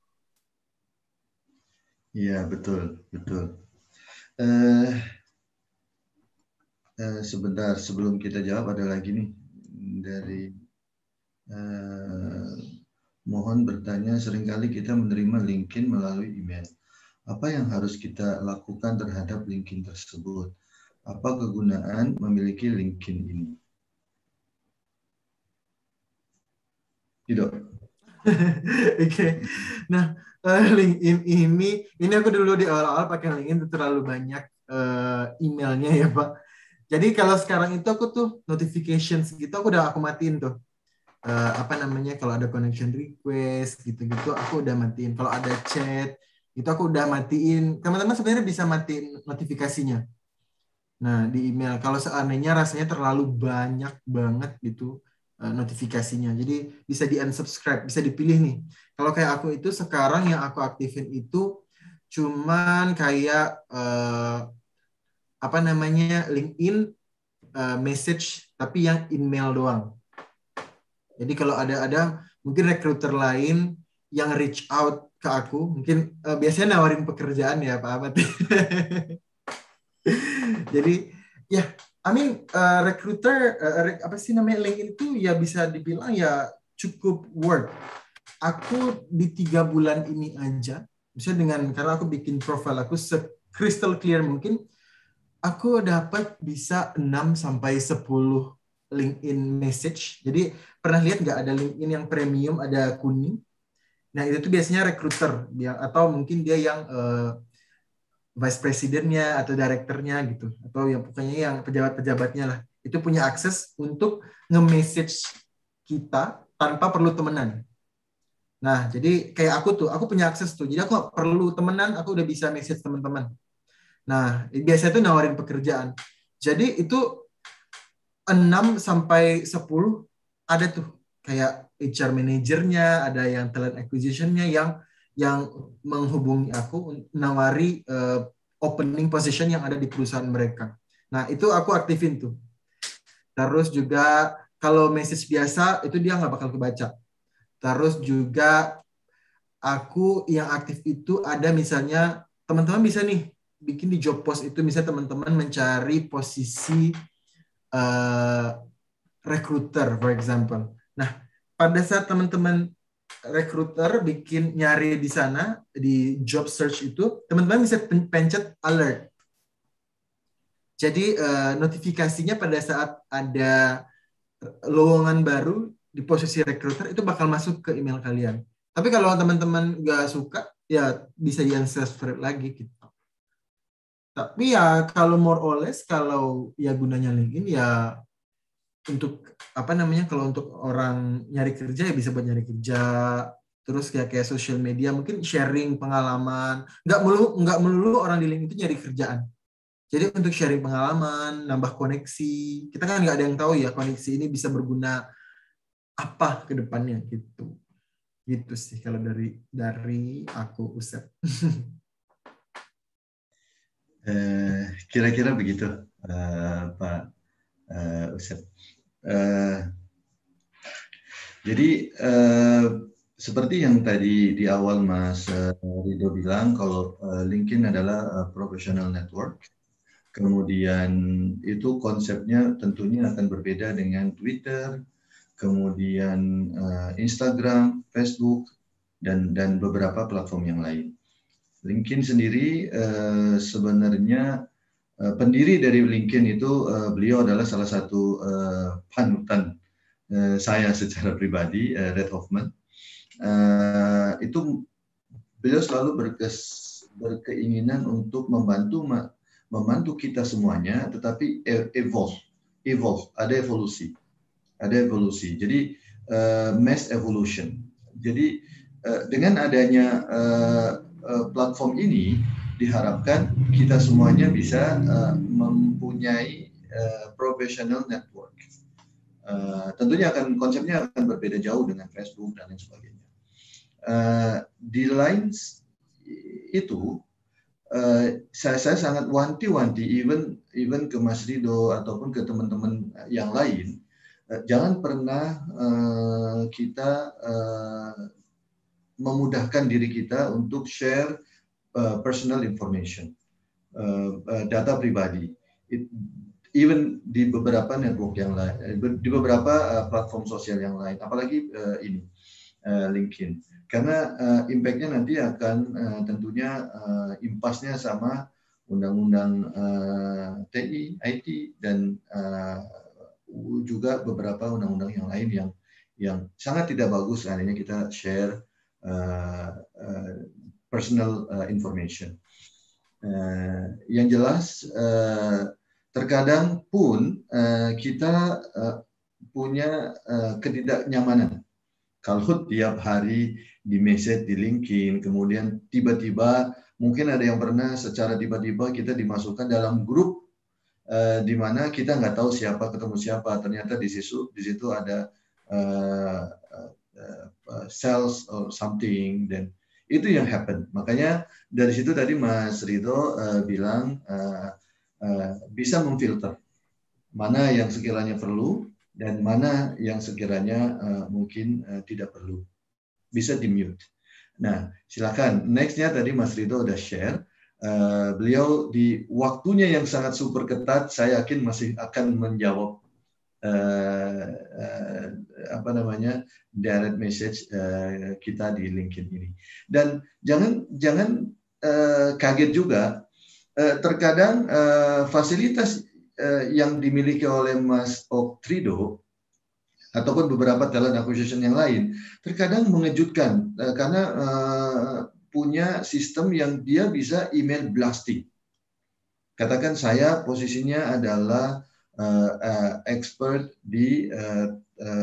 Iya, betul, betul. Uh, uh, sebentar, sebelum kita jawab ada lagi nih dari uh, mohon bertanya, seringkali kita menerima LinkedIn melalui email. Apa yang harus kita lakukan terhadap LinkedIn tersebut? Apa kegunaan memiliki LinkedIn ini? Tidak. Oke, okay. Nah uh, LinkedIn ini, ini aku dulu di awal-awal pakai LinkedIn terlalu banyak uh, emailnya ya Pak. Jadi kalau sekarang itu aku tuh notifications gitu aku udah aku matiin tuh. Uh, apa namanya kalau ada connection request gitu-gitu aku udah matiin. Kalau ada chat itu aku udah matiin. Teman-teman sebenarnya bisa matiin notifikasinya. Nah di email kalau seandainya rasanya terlalu banyak banget gitu notifikasinya. Jadi bisa di unsubscribe, bisa dipilih nih. Kalau kayak aku itu sekarang yang aku aktifin itu cuman kayak uh, apa namanya LinkedIn uh, message tapi yang email doang. Jadi kalau ada ada mungkin recruiter lain yang reach out ke aku, mungkin uh, biasanya nawarin pekerjaan ya Pak Ahmad. Jadi ya I mean, uh, recruiter, uh, apa sih namanya, LinkedIn itu ya bisa dibilang ya cukup work. Aku di tiga bulan ini aja, misalnya dengan, karena aku bikin profile aku se-crystal clear mungkin, aku dapat bisa enam sampai sepuluh LinkedIn message. Jadi pernah lihat nggak ada LinkedIn yang premium, ada kuning? Nah itu tuh biasanya recruiter, atau mungkin dia yang uh, vice presidennya atau direkturnya gitu, atau yang pokoknya yang pejabat-pejabatnya lah, itu punya akses untuk nge-message kita tanpa perlu temenan. Nah, jadi kayak aku tuh, aku punya akses tuh, jadi aku gak perlu temenan, aku udah bisa message teman-teman. Nah, biasanya tuh nawarin pekerjaan. Jadi itu enam sampai sepuluh ada tuh, kayak H R manajernya, ada yang talent acquisition-nya yang yang menghubungi aku nawari uh, opening position yang ada di perusahaan mereka. Nah, itu aku aktifin tuh. Terus juga kalau message biasa itu dia nggak bakal kebaca. Terus juga aku yang aktif itu ada misalnya teman-teman bisa nih bikin di job post itu, misalnya teman-teman mencari posisi uh, recruiter for example. Nah, pada saat teman-teman recruiter bikin nyari di sana di job search itu, teman-teman bisa pencet alert. Jadi uh, notifikasinya pada saat ada lowongan baru di posisi recruiter itu bakal masuk ke email kalian. Tapi kalau teman-teman nggak suka, ya bisa di unsubscribe lagi gitu. Tapi ya kalau more or less, kalau ya gunanya LinkedIn ya untuk apa namanya, kalau untuk orang nyari kerja ya bisa buat nyari kerja. Terus kayak kayak social media mungkin sharing pengalaman. Nggak melulu nggak melulu orang di LinkedIn itu nyari kerjaan. Jadi untuk sharing pengalaman, nambah koneksi. Kita kan nggak ada yang tahu ya koneksi ini bisa berguna apa ke depannya gitu. Gitu sih kalau dari dari aku, Usep. Eh, kira-kira begitu, uh, Pak uh, Usep. Uh, jadi uh, seperti yang tadi di awal Mas uh, Rido bilang, kalau uh, LinkedIn adalah uh, professional network. Kemudian itu konsepnya tentunya akan berbeda dengan Twitter, kemudian uh, Instagram, Facebook, dan dan beberapa platform yang lain. LinkedIn sendiri uh, sebenarnya uh, pendiri dari LinkedIn itu uh, beliau adalah salah satu uh, panutan uh, saya secara pribadi, uh, Reid Hoffman. Uh, itu beliau selalu berkes, berkeinginan untuk membantu membantu kita semuanya, tetapi evolve, evolve, ada evolusi, ada evolusi. Jadi uh, mass evolution. Jadi uh, dengan adanya uh, uh, platform ini diharapkan kita semuanya bisa uh, mempunyai uh, professional network. Uh, tentunya akan konsepnya akan berbeda jauh dengan Facebook dan lain sebagainya. Uh, di lain itu uh, saya, saya sangat wanti-wanti even even ke Mas Rido ataupun ke teman-teman yang lain, uh, jangan pernah uh, kita uh, memudahkan diri kita untuk share uh, personal information, uh, uh, data pribadi. It, even di beberapa network yang lain, di beberapa uh, platform sosial yang lain, apalagi uh, ini uh, LinkedIn. Karena uh, impact-nya nanti akan uh, tentunya uh, impasnya sama undang-undang uh, T I, I T, dan uh, juga beberapa undang-undang yang lain yang yang sangat tidak bagus seandainya kita share uh, uh, personal uh, information. Uh, yang jelas uh, terkadang pun uh, kita uh, punya uh, ketidaknyamanan. Kalau tiap hari di message di LinkedIn, kemudian tiba-tiba mungkin ada yang pernah secara tiba-tiba kita dimasukkan dalam grup uh, di mana kita nggak tahu siapa ketemu siapa. Ternyata di situ di situ ada uh, uh, uh, sales or something, dan itu yang happen. Makanya dari situ tadi Mas Rido uh, bilang uh, uh, bisa memfilter mana yang sekiranya perlu dan mana yang sekiranya uh, mungkin uh, tidak perlu, bisa di mute. Nah, silakan. Nextnya tadi Mas Rido udah share. Uh, beliau di waktunya yang sangat super ketat, saya yakin masih akan menjawab uh, uh, apa namanya direct message uh, kita di LinkedIn ini. Dan jangan jangan uh, kaget juga. Uh, terkadang uh, fasilitas yang dimiliki oleh Mas Octrido ataupun beberapa talent acquisition yang lain terkadang mengejutkan uh, karena uh, punya sistem yang dia bisa email blasting. Katakan saya posisinya adalah uh, uh, expert di uh,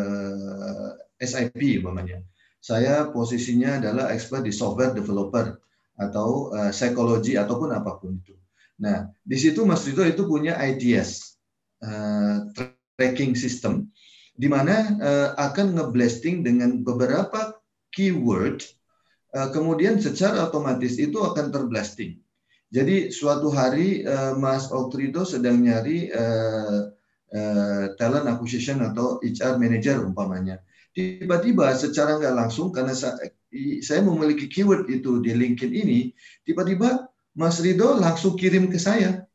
uh, S I P umpamanya. Saya posisinya adalah expert di software developer atau uh, psikologi ataupun apapun itu. Nah, di situ Mas Rido itu punya I T S, uh, tracking system, di mana uh, akan ngeblasting dengan beberapa keyword, uh, kemudian secara otomatis itu akan terblasting. Jadi suatu hari uh, Mas Octrido sedang nyari uh, uh, talent acquisition atau H R manager umpamanya. Tiba-tiba secara nggak langsung karena saya, saya memiliki keyword itu di LinkedIn ini, tiba-tiba Mas Rido langsung kirim ke saya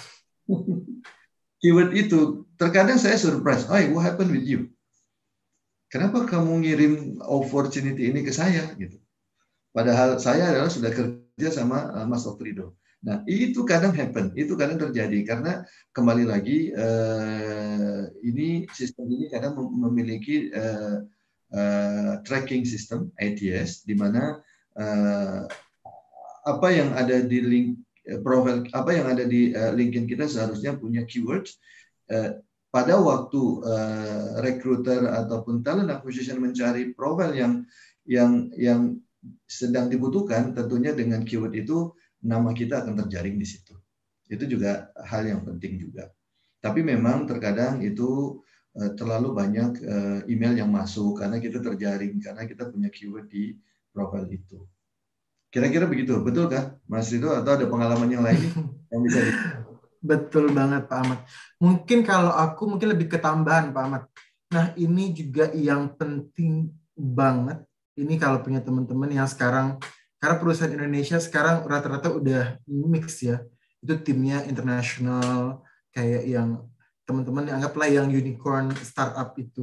keyword itu. Terkadang saya surprise, "Hey, what happened with you? Kenapa kamu ngirim opportunity ini ke saya?" gitu. Padahal saya adalah sudah kerja sama uh, Mas Octrido. Nah, itu kadang happen, itu kadang terjadi karena kembali lagi uh, ini sistem ini kadang memiliki uh, uh, tracking system I T S di mana uh, apa yang ada di link profil apa yang ada di uh, LinkedIn kita seharusnya punya keywords. Uh, pada waktu uh, recruiter ataupun talent acquisition mencari profil yang yang yang sedang dibutuhkan, tentunya dengan keyword itu nama kita akan terjaring di situ. Itu juga hal yang penting juga. Tapi memang terkadang itu uh, terlalu banyak uh, email yang masuk karena kita terjaring, karena kita punya keyword di profil itu. Kira-kira begitu, betul kah Mas Rido, atau ada pengalaman yang lain yang bisa di... Betul banget Pak Ahmad. Mungkin kalau aku mungkin lebih ketambahan Pak Ahmad. Nah ini juga yang penting banget. Ini kalau punya teman-teman yang sekarang, karena perusahaan Indonesia sekarang rata-rata udah mix ya. Itu timnya internasional, kayak yang teman-teman anggaplah yang unicorn startup itu.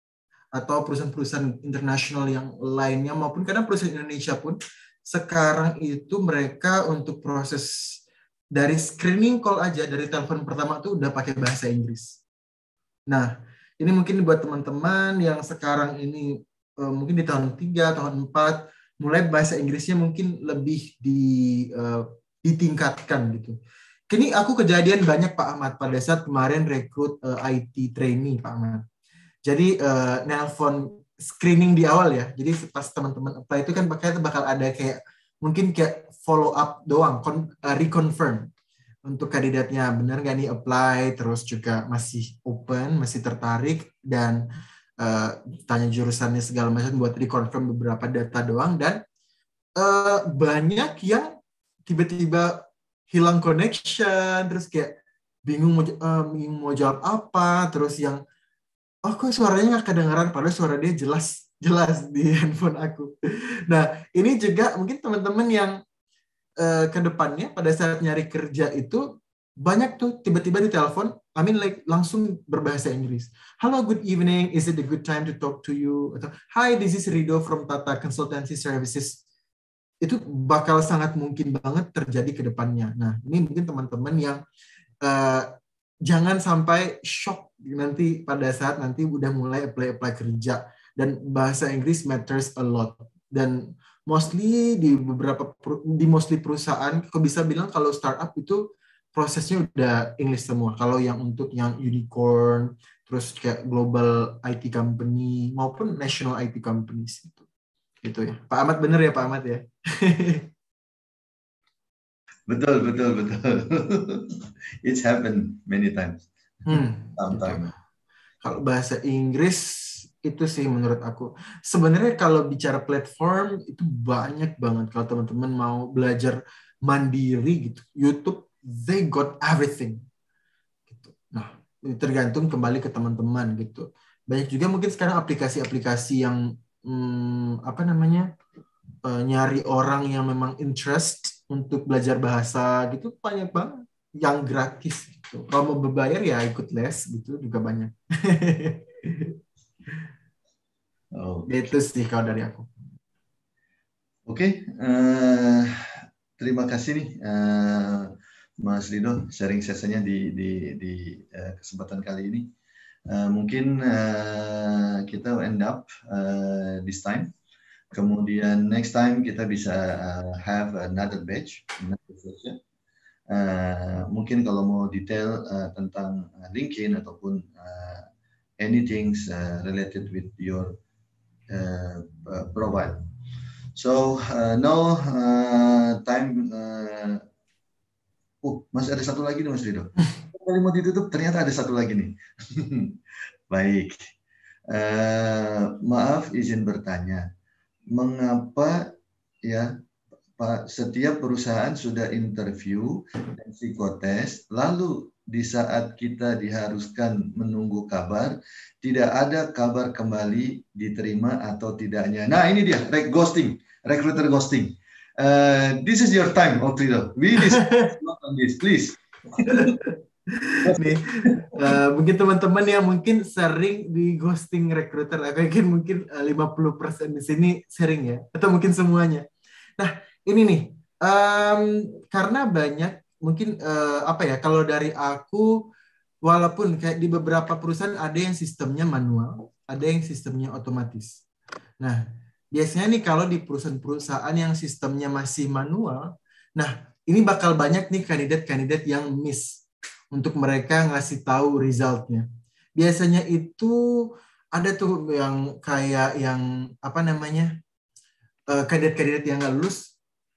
Atau perusahaan-perusahaan internasional yang lainnya, maupun karena perusahaan Indonesia pun, sekarang itu mereka untuk proses dari screening call aja, dari telepon pertama tuh udah pakai bahasa Inggris. Nah, ini mungkin buat teman-teman yang sekarang ini uh, mungkin di tahun tiga, tahun empat, mulai bahasa Inggrisnya mungkin lebih di, uh, ditingkatkan gitu. Kini aku kejadian banyak Pak Ahmad pada saat kemarin rekrut uh, I T trainee Pak Ahmad. Jadi uh, nelpon screening di awal ya. Jadi pas teman-teman apply itu kan bakal ada kayak mungkin kayak follow up doang, uh, reconfirm untuk kandidatnya benar nggak nih apply, terus juga masih open, masih tertarik, dan uh, tanya jurusannya segala macam buat reconfirm beberapa data doang. Dan uh, banyak yang tiba-tiba hilang connection, terus kayak bingung mau, uh, bingung mau jawab apa, terus yang oh kok suaranya nggak kedengaran, padahal suara dia jelas jelas di handphone aku. Nah ini juga mungkin teman-teman yang uh, ke depannya pada saat nyari kerja itu banyak tuh tiba-tiba di telepon, I mean like langsung berbahasa Inggris. Hello, good evening, is it a good time to talk to you? Atau hi, this is Rido from Tata Consultancy Services. Itu bakal sangat mungkin banget terjadi ke depannya. Nah ini mungkin teman-teman yang uh, jangan sampai shock nanti pada saat nanti udah mulai apply-apply kerja, dan bahasa Inggris matters a lot. Dan mostly di beberapa di mostly perusahaan, aku bisa bilang kalau startup itu prosesnya udah English semua. Kalau yang untuk yang unicorn, terus kayak global I T company maupun national I T companies itu. Gitu ya. Pak Ahmad bener ya Pak Ahmad ya. Betul, betul, betul. It's happened many times. Hmm, gitu. Kalau bahasa Inggris itu sih menurut aku. Sebenarnya kalau bicara platform itu banyak banget kalau teman-teman mau belajar mandiri gitu. YouTube, they got everything. Gitu. Nah, tergantung kembali ke teman-teman gitu. Banyak juga mungkin sekarang aplikasi-aplikasi yang hmm, apa namanya? Uh, nyari orang yang memang interest untuk belajar bahasa gitu banyak banget yang gratis gitu. Kalau mau berbayar ya ikut les gitu juga banyak. Oh. Itu sih kalau dari aku. Oke, okay. uh, terima kasih nih uh, Mas Rido sharing sessionnya di di di uh, kesempatan kali ini. Uh, mungkin uh, kita end up uh, this time. Kemudian next time kita bisa uh, have another batch, another session. Uh, mungkin kalau mau detail uh, tentang uh, LinkedIn ataupun uh, anything uh, related with your uh, uh, profile. So uh, no uh, time. Uh, oh, masih ada satu lagi nih Mas Rido. Kalau mau ditutup ternyata ada satu lagi nih. Baik. Uh, maaf izin bertanya. Mengapa ya Pak setiap perusahaan sudah interview dan psikotes, lalu di saat kita diharuskan menunggu kabar, tidak ada kabar kembali diterima atau tidaknya. Nah ini dia, rek ghosting, recruiter ghosting. Uh, this is your time, Okrido. We discuss on this, please. Nih, uh, mungkin teman-teman yang mungkin sering di ghosting recruiter, aku yakin mungkin lima puluh persen di sini sering ya, atau mungkin semuanya. Nah, ini nih, um, karena banyak mungkin uh, apa ya, kalau dari aku, walaupun kayak di beberapa perusahaan ada yang sistemnya manual, ada yang sistemnya otomatis. Nah, biasanya nih kalau di perusahaan-perusahaan yang sistemnya masih manual, Nah, ini bakal banyak nih kandidat-kandidat yang miss untuk mereka ngasih tahu resultnya. Biasanya itu ada tuh yang kayak yang apa namanya uh, kandidat-kandidat yang nggak lulus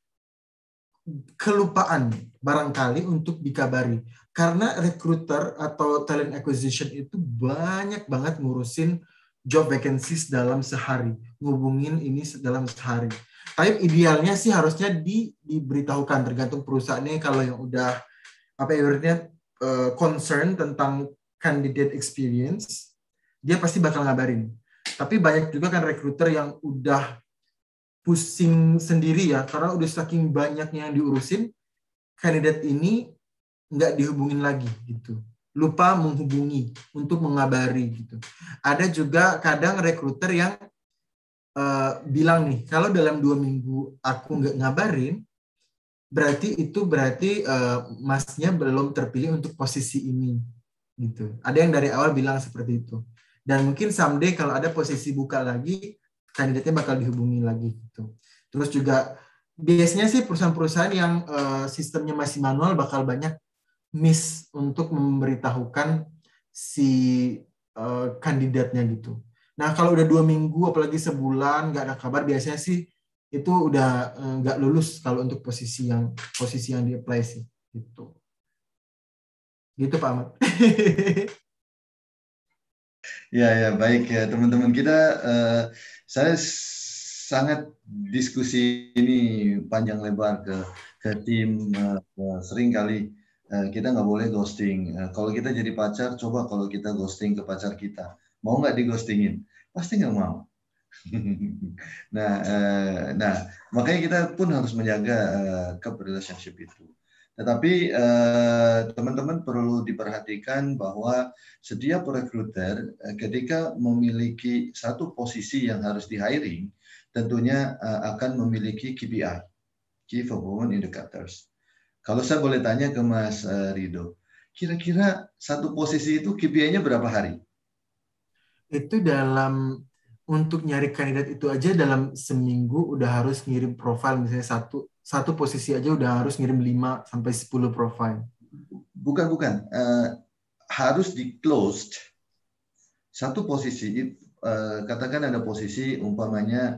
kelupaan barangkali untuk dikabari. Karena recruiter atau talent acquisition itu banyak banget ngurusin job vacancies dalam sehari. Ngubungin ini dalam sehari. Tapi idealnya sih harusnya di, diberitahukan tergantung perusahaannya. Kalau yang udah apa ibaratnya uh, concern tentang candidate experience, dia pasti bakal ngabarin. Tapi banyak juga kan recruiter yang udah pusing sendiri ya, karena udah saking banyaknya yang diurusin, kandidat ini nggak dihubungin lagi gitu. Lupa menghubungi untuk mengabari gitu. Ada juga kadang rekruter yang uh, bilang nih, kalau dalam dua minggu aku nggak ngabarin, berarti itu berarti uh, masnya belum terpilih untuk posisi ini gitu. Ada yang dari awal bilang seperti itu. Dan mungkin someday kalau ada posisi buka lagi, kandidatnya bakal dihubungi lagi gitu. Terus juga biasanya sih perusahaan-perusahaan yang uh, sistemnya masih manual bakal banyak miss untuk memberitahukan si uh, kandidatnya gitu. Nah kalau udah dua minggu apalagi sebulan nggak ada kabar, biasanya sih itu udah uh, nggak lulus kalau untuk posisi yang posisi yang di apply sih gitu. Gitu Pak Ahmad. Ya, ya, baik ya teman-teman kita. Uh, saya sangat diskusi ini panjang lebar ke ke tim. Uh, uh, sering kali uh, kita nggak boleh ghosting. Uh, kalau kita jadi pacar, coba kalau kita ghosting ke pacar kita, mau nggak dighostingin? Pasti nggak mau. nah, uh, nah makanya kita pun harus menjaga uh, ke relationship itu. Tetapi teman-teman eh, perlu diperhatikan bahwa setiap recruiter eh, ketika memiliki satu posisi yang harus di hiring, tentunya eh, akan memiliki K P I, Key Performance Indicators. Kalau saya boleh tanya ke Mas eh, Rido, kira-kira satu posisi itu K P I-nya berapa hari? Itu dalam untuk nyari kandidat itu aja dalam seminggu udah harus ngirim profil, misalnya satu satu posisi aja udah harus ngirim lima sampai sepuluh profil. Bukan, bukan. Uh, harus di closed. Satu posisi, uh, katakan ada posisi umpamanya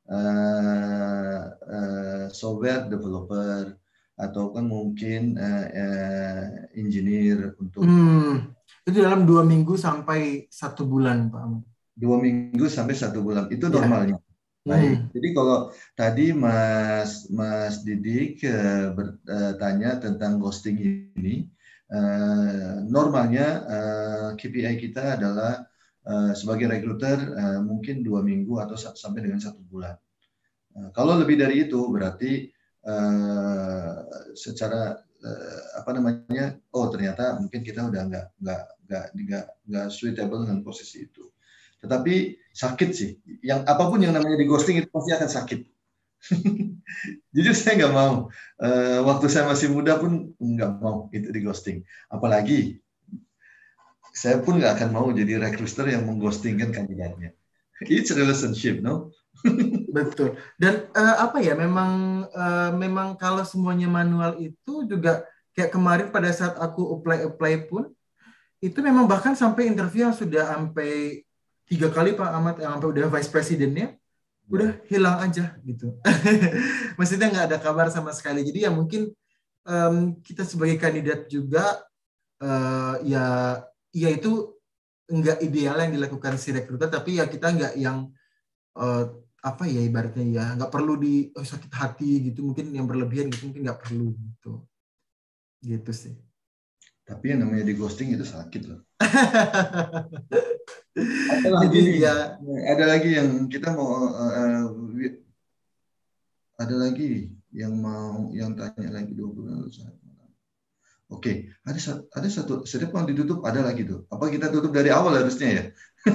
uh, uh, software developer, atau kan mungkin uh, uh, engineer untuk... Hmm, itu dalam dua minggu sampai satu bulan, Pak Ahmad. Dua minggu sampai satu bulan, itu normalnya. Ya. Baik, hmm. Jadi kalau tadi Mas Mas Didik uh, bertanya tentang ghosting ini, uh, normalnya uh, K P I kita adalah uh, sebagai recruiter uh, mungkin dua minggu atau sampai dengan satu bulan. Uh, kalau lebih dari itu berarti uh, secara uh, apa namanya, oh ternyata mungkin kita udah nggak nggak nggak nggak nggak suitable dengan posisi itu. Tetapi sakit sih. Yang apapun yang namanya di ghosting itu pasti akan sakit. Jujur saya nggak mau. Uh, waktu saya masih muda pun nggak mau itu di ghosting. Apalagi saya pun nggak akan mau jadi recruiter yang mengghostingkan kandidatnya. It's a relationship, no? Betul. Dan uh, apa ya? Memang uh, memang kalau semuanya manual itu juga kayak kemarin pada saat aku apply apply pun itu memang bahkan sampai interview yang sudah sampai tiga kali Pak Ahmad, yang sampai udah vice presidennya udah hilang aja gitu. Maksudnya nggak ada kabar sama sekali. Jadi ya mungkin um, kita sebagai kandidat juga uh, ya ya itu nggak ideal yang dilakukan si rekruter, tapi ya kita nggak yang uh, apa ya ibaratnya ya nggak perlu di oh, sakit hati gitu, mungkin yang berlebihan gitu mungkin nggak perlu gitu. Gitu sih. Tapi yang namanya di ghosting itu sakit loh. Ada lagi, ya. Ada lagi yang kita mau, uh, ada lagi yang mau yang tanya lagi dua bulan lalu. Oke, ada ada satu setiap mau ditutup ada lagi tuh. Apa kita tutup dari awal harusnya ya?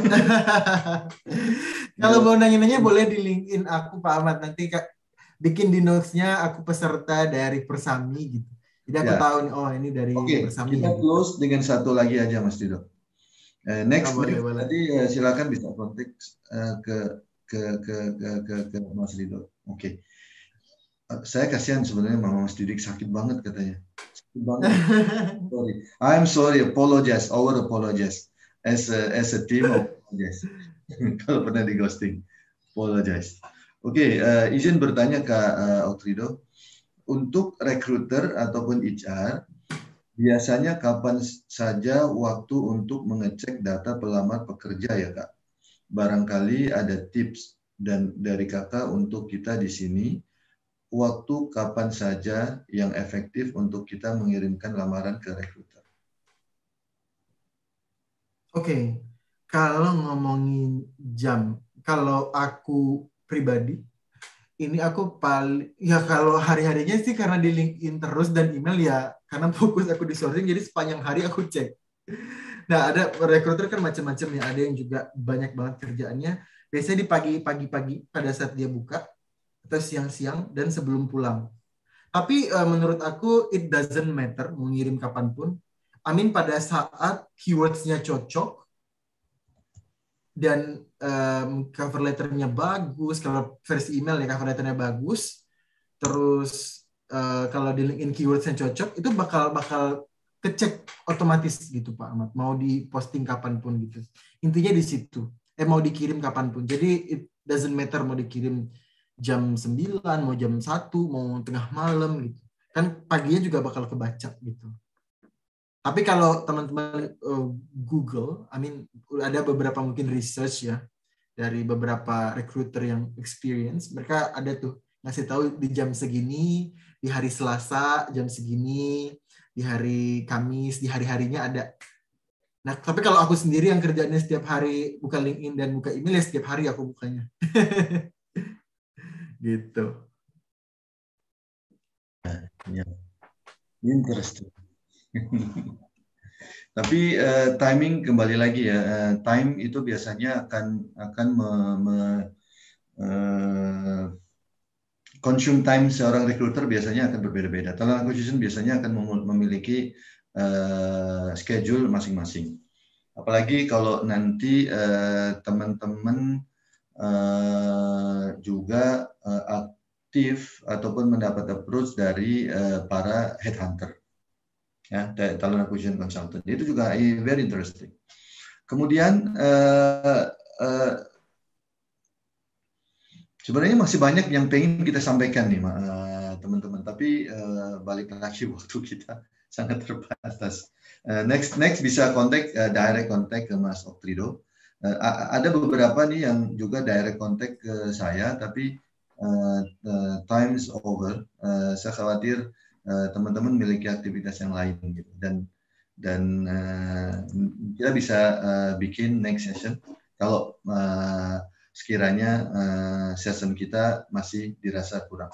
Kalau mau nanya-nanya boleh di LinkedIn aku Pak Ahmad, nanti Kak bikin di notes-nya aku peserta dari Persami gitu. Jadi aku ya. tahu nih oh ini dari Oke, Persami. Kita gitu. close dengan satu lagi aja Mas Dido. Uh, next, oh, boleh, next boleh. Tadi uh, silakan bisa kontak uh, ke, ke ke ke ke ke Mas Rido. Oke. Okay. saya kasihan sebenarnya Mama Mas Didik sakit banget katanya. Sakit banget. Sorry. I'm sorry, apologize, over apologize. As a, as a team, apologize. Kalau pernah di ghosting, apologize. Oke, okay, uh, izin bertanya ke uh, Autrido, untuk recruiter ataupun H R, biasanya kapan saja waktu untuk mengecek data pelamar pekerja ya Kak? Barangkali ada tips dan dari Kakak untuk kita di sini, waktu kapan saja yang efektif untuk kita mengirimkan lamaran ke recruiter? Oke, okay. Kalau ngomongin jam, kalau aku pribadi, ini aku paling, ya kalau hari-harinya sih karena di LinkedIn terus dan email ya, karena fokus aku di sourcing, jadi sepanjang hari aku cek. Nah, ada recruiter kan macam-macam ya, ada yang juga banyak banget kerjaannya. Biasanya di pagi-pagi pada saat dia buka, atau siang-siang dan sebelum pulang. Tapi uh, menurut aku it doesn't matter mengirim kapanpun. Amin pada saat keywords-nya cocok dan um, cover letter-nya bagus, kalau versi email ya cover letter-nya bagus, terus uh, kalau di LinkedIn keywords-nya cocok, itu bakal bakal kecek otomatis gitu Pak Ahmad. Mau diposting kapanpun gitu. Intinya di situ. Eh mau dikirim kapanpun. Jadi it doesn't matter mau dikirim jam sembilan, mau jam satu, mau tengah malam gitu. Kan paginya juga bakal kebaca gitu. Tapi kalau teman-teman uh, Google, I mean ada beberapa mungkin research ya dari beberapa recruiter yang experience, mereka ada tuh ngasih tahu di jam segini, di hari Selasa jam segini, di hari Kamis, di hari-harinya ada. Nah, tapi kalau aku sendiri yang kerjanya setiap hari buka LinkedIn dan buka email ya setiap hari aku bukanya. Gitu. Ya, interesting. Tapi uh, timing kembali lagi ya, uh, time itu biasanya akan akan me, me, uh, consume time seorang recruiter biasanya akan berbeda-beda. Talent acquisition biasanya akan memiliki uh, schedule masing-masing. Apalagi kalau nanti uh, teman-teman uh, juga uh, aktif ataupun mendapat approach dari uh, para headhunter, ya, talent acquisition consultant. Itu juga very interesting. Kemudian uh, uh, sebenarnya masih banyak yang pengen kita sampaikan nih teman-teman, uh, tapi uh, balik lagi waktu kita sangat terbatas. Uh, next next bisa kontak uh, direct kontak ke Mas Autrido. Uh, ada beberapa nih yang juga direct kontak ke saya, tapi uh, uh, time is over. Uh, saya khawatir uh, teman-teman memiliki aktivitas yang lain gitu, dan dan uh, kita bisa uh, bikin next session kalau uh, sekiranya uh, session kita masih dirasa kurang.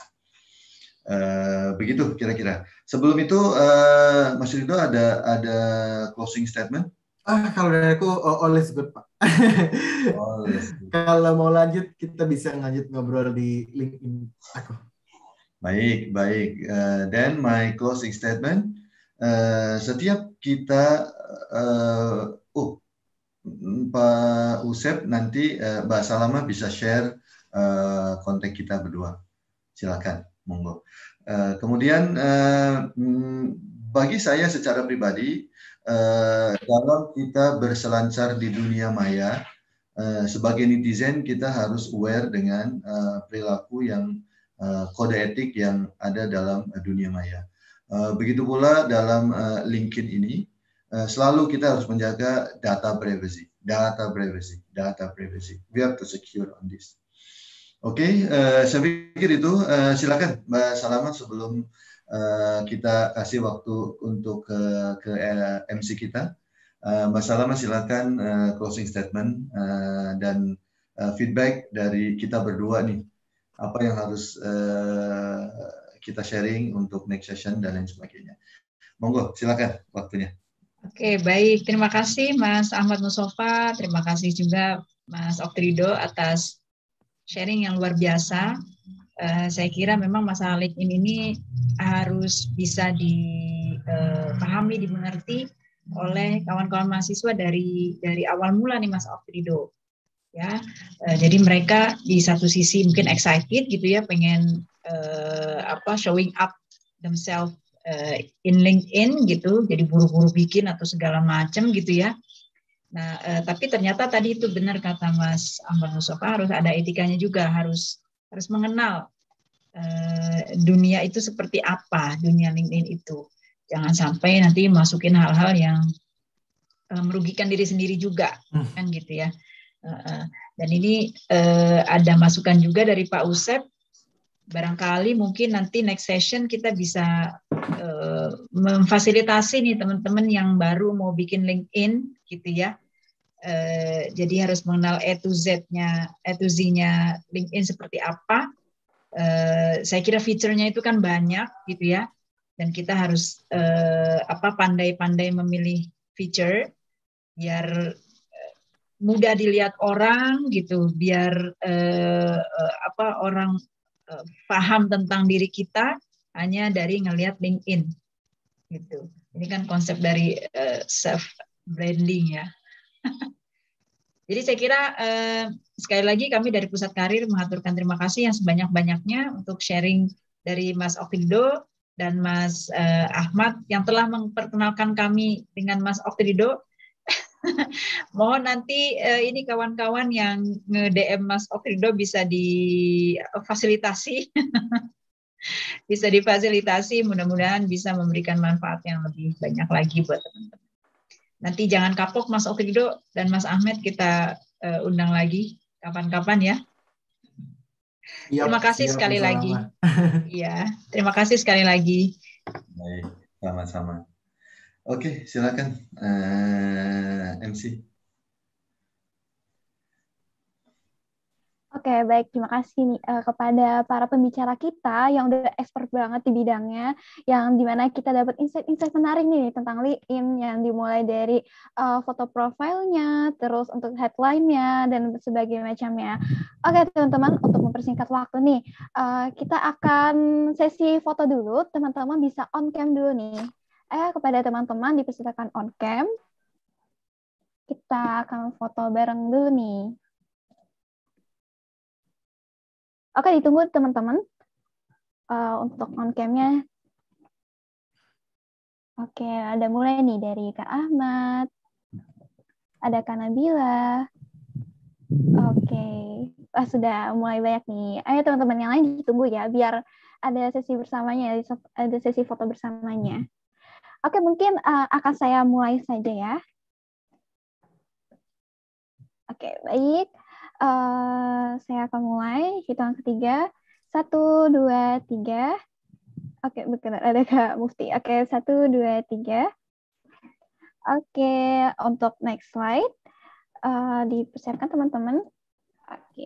Uh, begitu kira-kira. Sebelum itu, uh, Mas Rido ada ada closing statement? Ah, kalau dari aku always good Pak. Always good. Kalau mau lanjut kita bisa lanjut ngobrol di LinkedIn aku. Baik, baik. Uh, then my closing statement. Uh, setiap kita, uh, oh, Pak Usep nanti uh, Mbak Salama bisa share uh, kontak kita berdua. Silakan, monggo. Uh, kemudian uh, bagi saya secara pribadi, uh, dalam kita berselancar di dunia maya, uh, sebagai netizen kita harus aware dengan uh, perilaku yang uh, kode etik yang ada dalam uh, dunia maya. Uh, begitu pula dalam uh, LinkedIn ini, uh, selalu kita harus menjaga data privacy, data privacy, data privacy. We have to secure on this. Oke, okay, uh, saya pikir itu. Uh, silakan Mbak Salama sebelum uh, kita kasih waktu untuk ke, ke uh, M C kita. Uh, Mbak Salama silakan uh, closing statement uh, dan uh, feedback dari kita berdua nih. Apa yang harus uh, kita sharing untuk next session dan lain sebagainya. Monggo, silakan waktunya. Oke, baik. Terima kasih Mas Ahmad Mustafa. Terima kasih juga Mas Autrido atas sharing yang luar biasa. Uh, saya kira memang masalah LinkedIn ini harus bisa dipahami, uh, dimengerti oleh kawan-kawan mahasiswa dari dari awal mula nih Mas Autrido. ya. Uh, jadi mereka di satu sisi mungkin excited gitu ya, pengen uh, apa showing up themselves uh, in LinkedIn gitu, jadi buru-buru bikin atau segala macam gitu ya. Nah, uh, tapi ternyata tadi itu benar kata Mas Ahmad Mustafa, harus ada etikanya juga, harus harus mengenal uh, dunia itu seperti apa, dunia LinkedIn itu. Jangan sampai nanti masukin hal-hal yang uh, merugikan diri sendiri juga, hmm. kan gitu ya. Uh, dan ini uh, ada masukan juga dari Pak Usep. Barangkali mungkin nanti next session kita bisa uh, memfasilitasi nih teman-teman yang baru mau bikin LinkedIn gitu ya. Uh, jadi harus mengenal A to Z-nya, A to Z-nya LinkedIn seperti apa. Uh, saya kira fiturnya itu kan banyak gitu ya. Dan kita harus uh, apa pandai-pandai memilih feature biar uh, mudah dilihat orang gitu, biar uh, uh, apa orang paham tentang diri kita hanya dari ngelihat LinkedIn gitu. Ini kan konsep dari uh, self branding ya. Jadi saya kira uh, sekali lagi kami dari Pusat Karir mengaturkan terima kasih yang sebanyak-banyaknya untuk sharing dari Mas Oktrido dan Mas uh, Ahmad yang telah memperkenalkan kami dengan Mas Oktrido. Mohon nanti uh, ini kawan-kawan yang nge-D M Mas Oktrido bisa difasilitasi, bisa difasilitasi, mudah-mudahan bisa memberikan manfaat yang lebih banyak lagi buat teman-teman. Nanti jangan kapok Mas Oktrido dan Mas Ahmad, kita uh, undang lagi kapan-kapan ya. Siap, terima kasih siap, sekali lagi. Iya, terima kasih sekali lagi. Baik, sama-sama. Oke, silakan uh, M C. Oke, baik. Terima kasih nih uh, kepada para pembicara kita yang udah expert banget di bidangnya, yang dimana kita dapat insight-insight menarik nih tentang LinkedIn, yang dimulai dari uh, foto profilnya, terus untuk headline-nya, dan sebagainya macamnya. Oke, teman-teman, untuk mempersingkat waktu nih, uh, kita akan sesi foto dulu. Teman-teman bisa on-cam dulu nih. Eh, kepada teman-teman dipersilakan on-cam. Kita akan foto bareng dulu nih. Oke, ditunggu teman-teman uh, untuk on-cam-nya. Oke, ada mulai nih dari Kak Ahmad, ada Kak Nabila. Oke, ah, sudah mulai banyak nih. Ayo teman-teman yang lain ditunggu ya, biar ada sesi bersamanya, ada sesi foto bersamanya. Oke, mungkin uh, akan saya mulai saja ya. Oke, baik. Uh, saya akan mulai, hitungan ketiga. Satu, dua, tiga. Oke, benar ada Kak Mufti. Oke, satu, dua, tiga. Oke, untuk next slide. Uh, dipersiapkan teman-teman. Oke.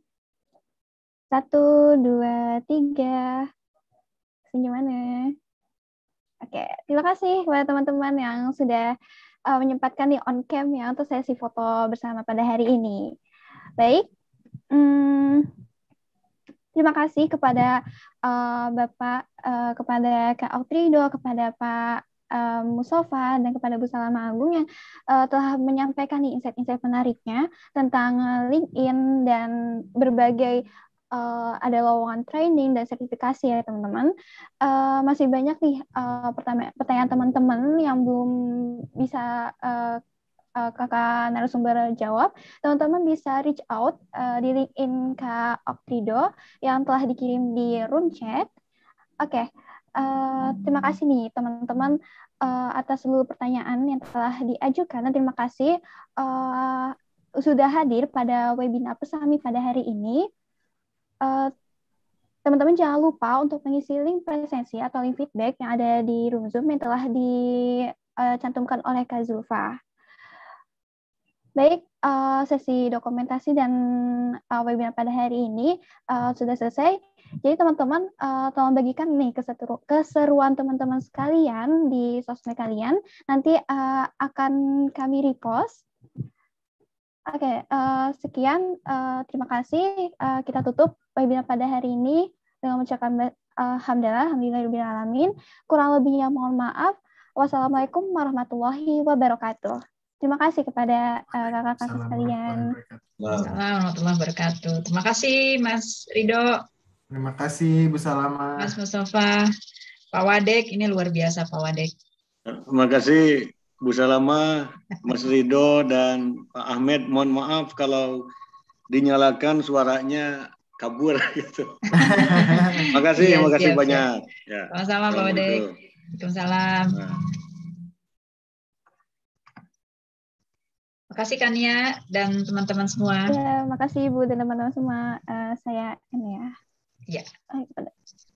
Satu, dua, tiga. Gimana? Oke, terima kasih kepada teman-teman yang sudah uh, menyempatkan di on cam ya untuk sesi foto bersama pada hari ini. Baik, hmm, terima kasih kepada uh, Bapak, uh, kepada Kak Oktrido, kepada Pak uh, Mustafa, dan kepada Bu Salama Agung yang uh, telah menyampaikan nih insight-insight menariknya tentang LinkedIn dan berbagai uh, ada lowongan training dan sertifikasi ya teman-teman. Uh, masih banyak nih uh, pertanyaan teman-teman yang belum bisa uh, kakak narasumber jawab, teman-teman bisa reach out uh, di LinkedIn Kak Oktrido yang telah dikirim di room chat. Oke, okay. uh, terima kasih nih teman-teman uh, atas seluruh pertanyaan yang telah diajukan, dan terima kasih uh, sudah hadir pada webinar Pesami pada hari ini. Uh, teman-teman jangan lupa untuk mengisi link presensi atau link feedback yang ada di room Zoom yang telah dicantumkan oleh Kak Zulfa. Baik, uh, sesi dokumentasi dan uh, webinar pada hari ini uh, sudah selesai. Jadi teman-teman uh, tolong bagikan nih keseru keseruan teman-teman sekalian di sosmed kalian. Nanti uh, akan kami repost. Oke, okay, uh, sekian. Uh, terima kasih. Uh, kita tutup webinar pada hari ini dengan mengucapkan alhamdulillah, alhamdulillahirabbil alamin. Kurang lebihnya mohon maaf. Wassalamualaikum warahmatullahi wabarakatuh. Terima kasih kepada uh, kakak-kakak sekalian. Assalamualaikum warahmatullahi wabarakatuh. Terima kasih Mas Ridho. Terima kasih Bu Salama. Mas Mustafa. Pak Wadek, ini luar biasa Pak Wadek. Terima kasih Bu Salama, Mas Ridho, dan Pak Ahmed. Mohon maaf kalau dinyalakan suaranya kabur gitu. Terima kasih, Iya, terima kasih siap, banyak. Ya. Sama-sama Pak Wadek. Waalaikumsalam. Nah. Terima kasih Kania dan teman-teman semua. Ya, makasih Ibu dan teman-teman semua. Uh, saya ini ya. Iya. Oh,